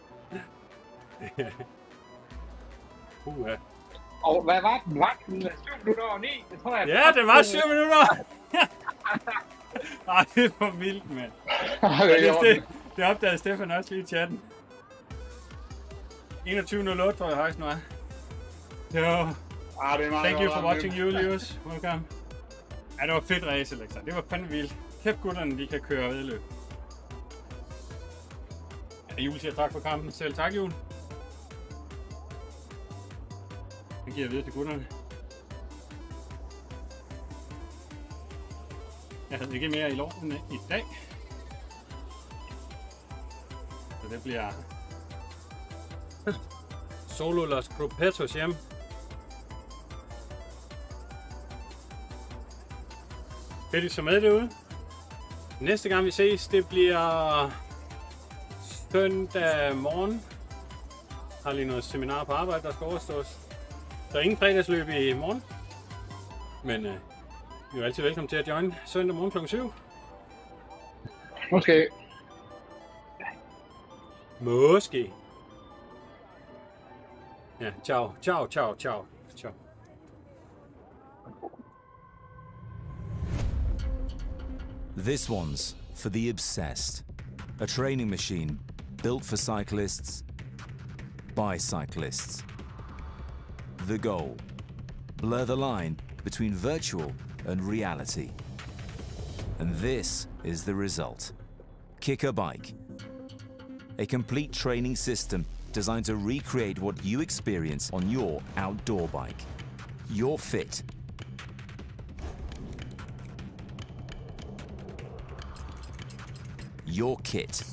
B: Uha.
C: Og hvad var den? Var den syv minutter over ni? Det tror jeg.
B: Ja, det var syv minutter! Ej, det er for vildt, mand.
E: Ej,
B: Det,
E: det er
B: det, det opdagede Stefan også lige i chatten. enogtyve nul otte tror jeg højst nu er. Jo.
E: Ah, det er meget
B: Thank you
E: godt,
B: for
E: Ramil.
B: watching, Julius. Welcome. Ja, det var fedt race, Alexa. Det var fandme vildt. Kæft gutterne, de kan køre vedløb. Ja, Jul siger tak for kampen. Selv tak, Jul. Det giver jeg videre til gutterne. Jeg havde ikke mere i loven i dag. Så det bliver Solo Los Grupetos hjem. Fedt, I så med derude. Næste gang vi ses, det bliver søndag morgen. Jeg har lige noget seminar på arbejde, der skal overstås. Der er ingen fredagsløb i morgen. Men øh, I er jo altid velkommen til at join søndag morgen klokken syv.
E: Måske.
B: Måske. Ja, ciao, ciao, ciao, ciao, ciao.
A: This one's for the obsessed. A training machine built for cyclists by cyclists. The goal: blur the line between virtual and reality. And this is the result. Kicker Bike. A complete training system designed to recreate what you experience on your outdoor bike. You're fit. your kit,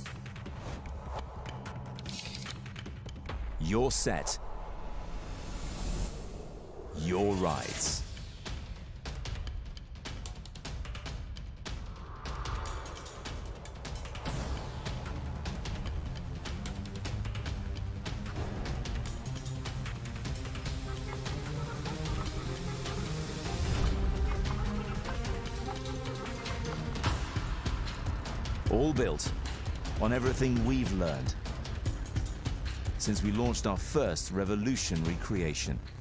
A: your set, your rides. All built on everything we've learned since we launched our first revolutionary creation.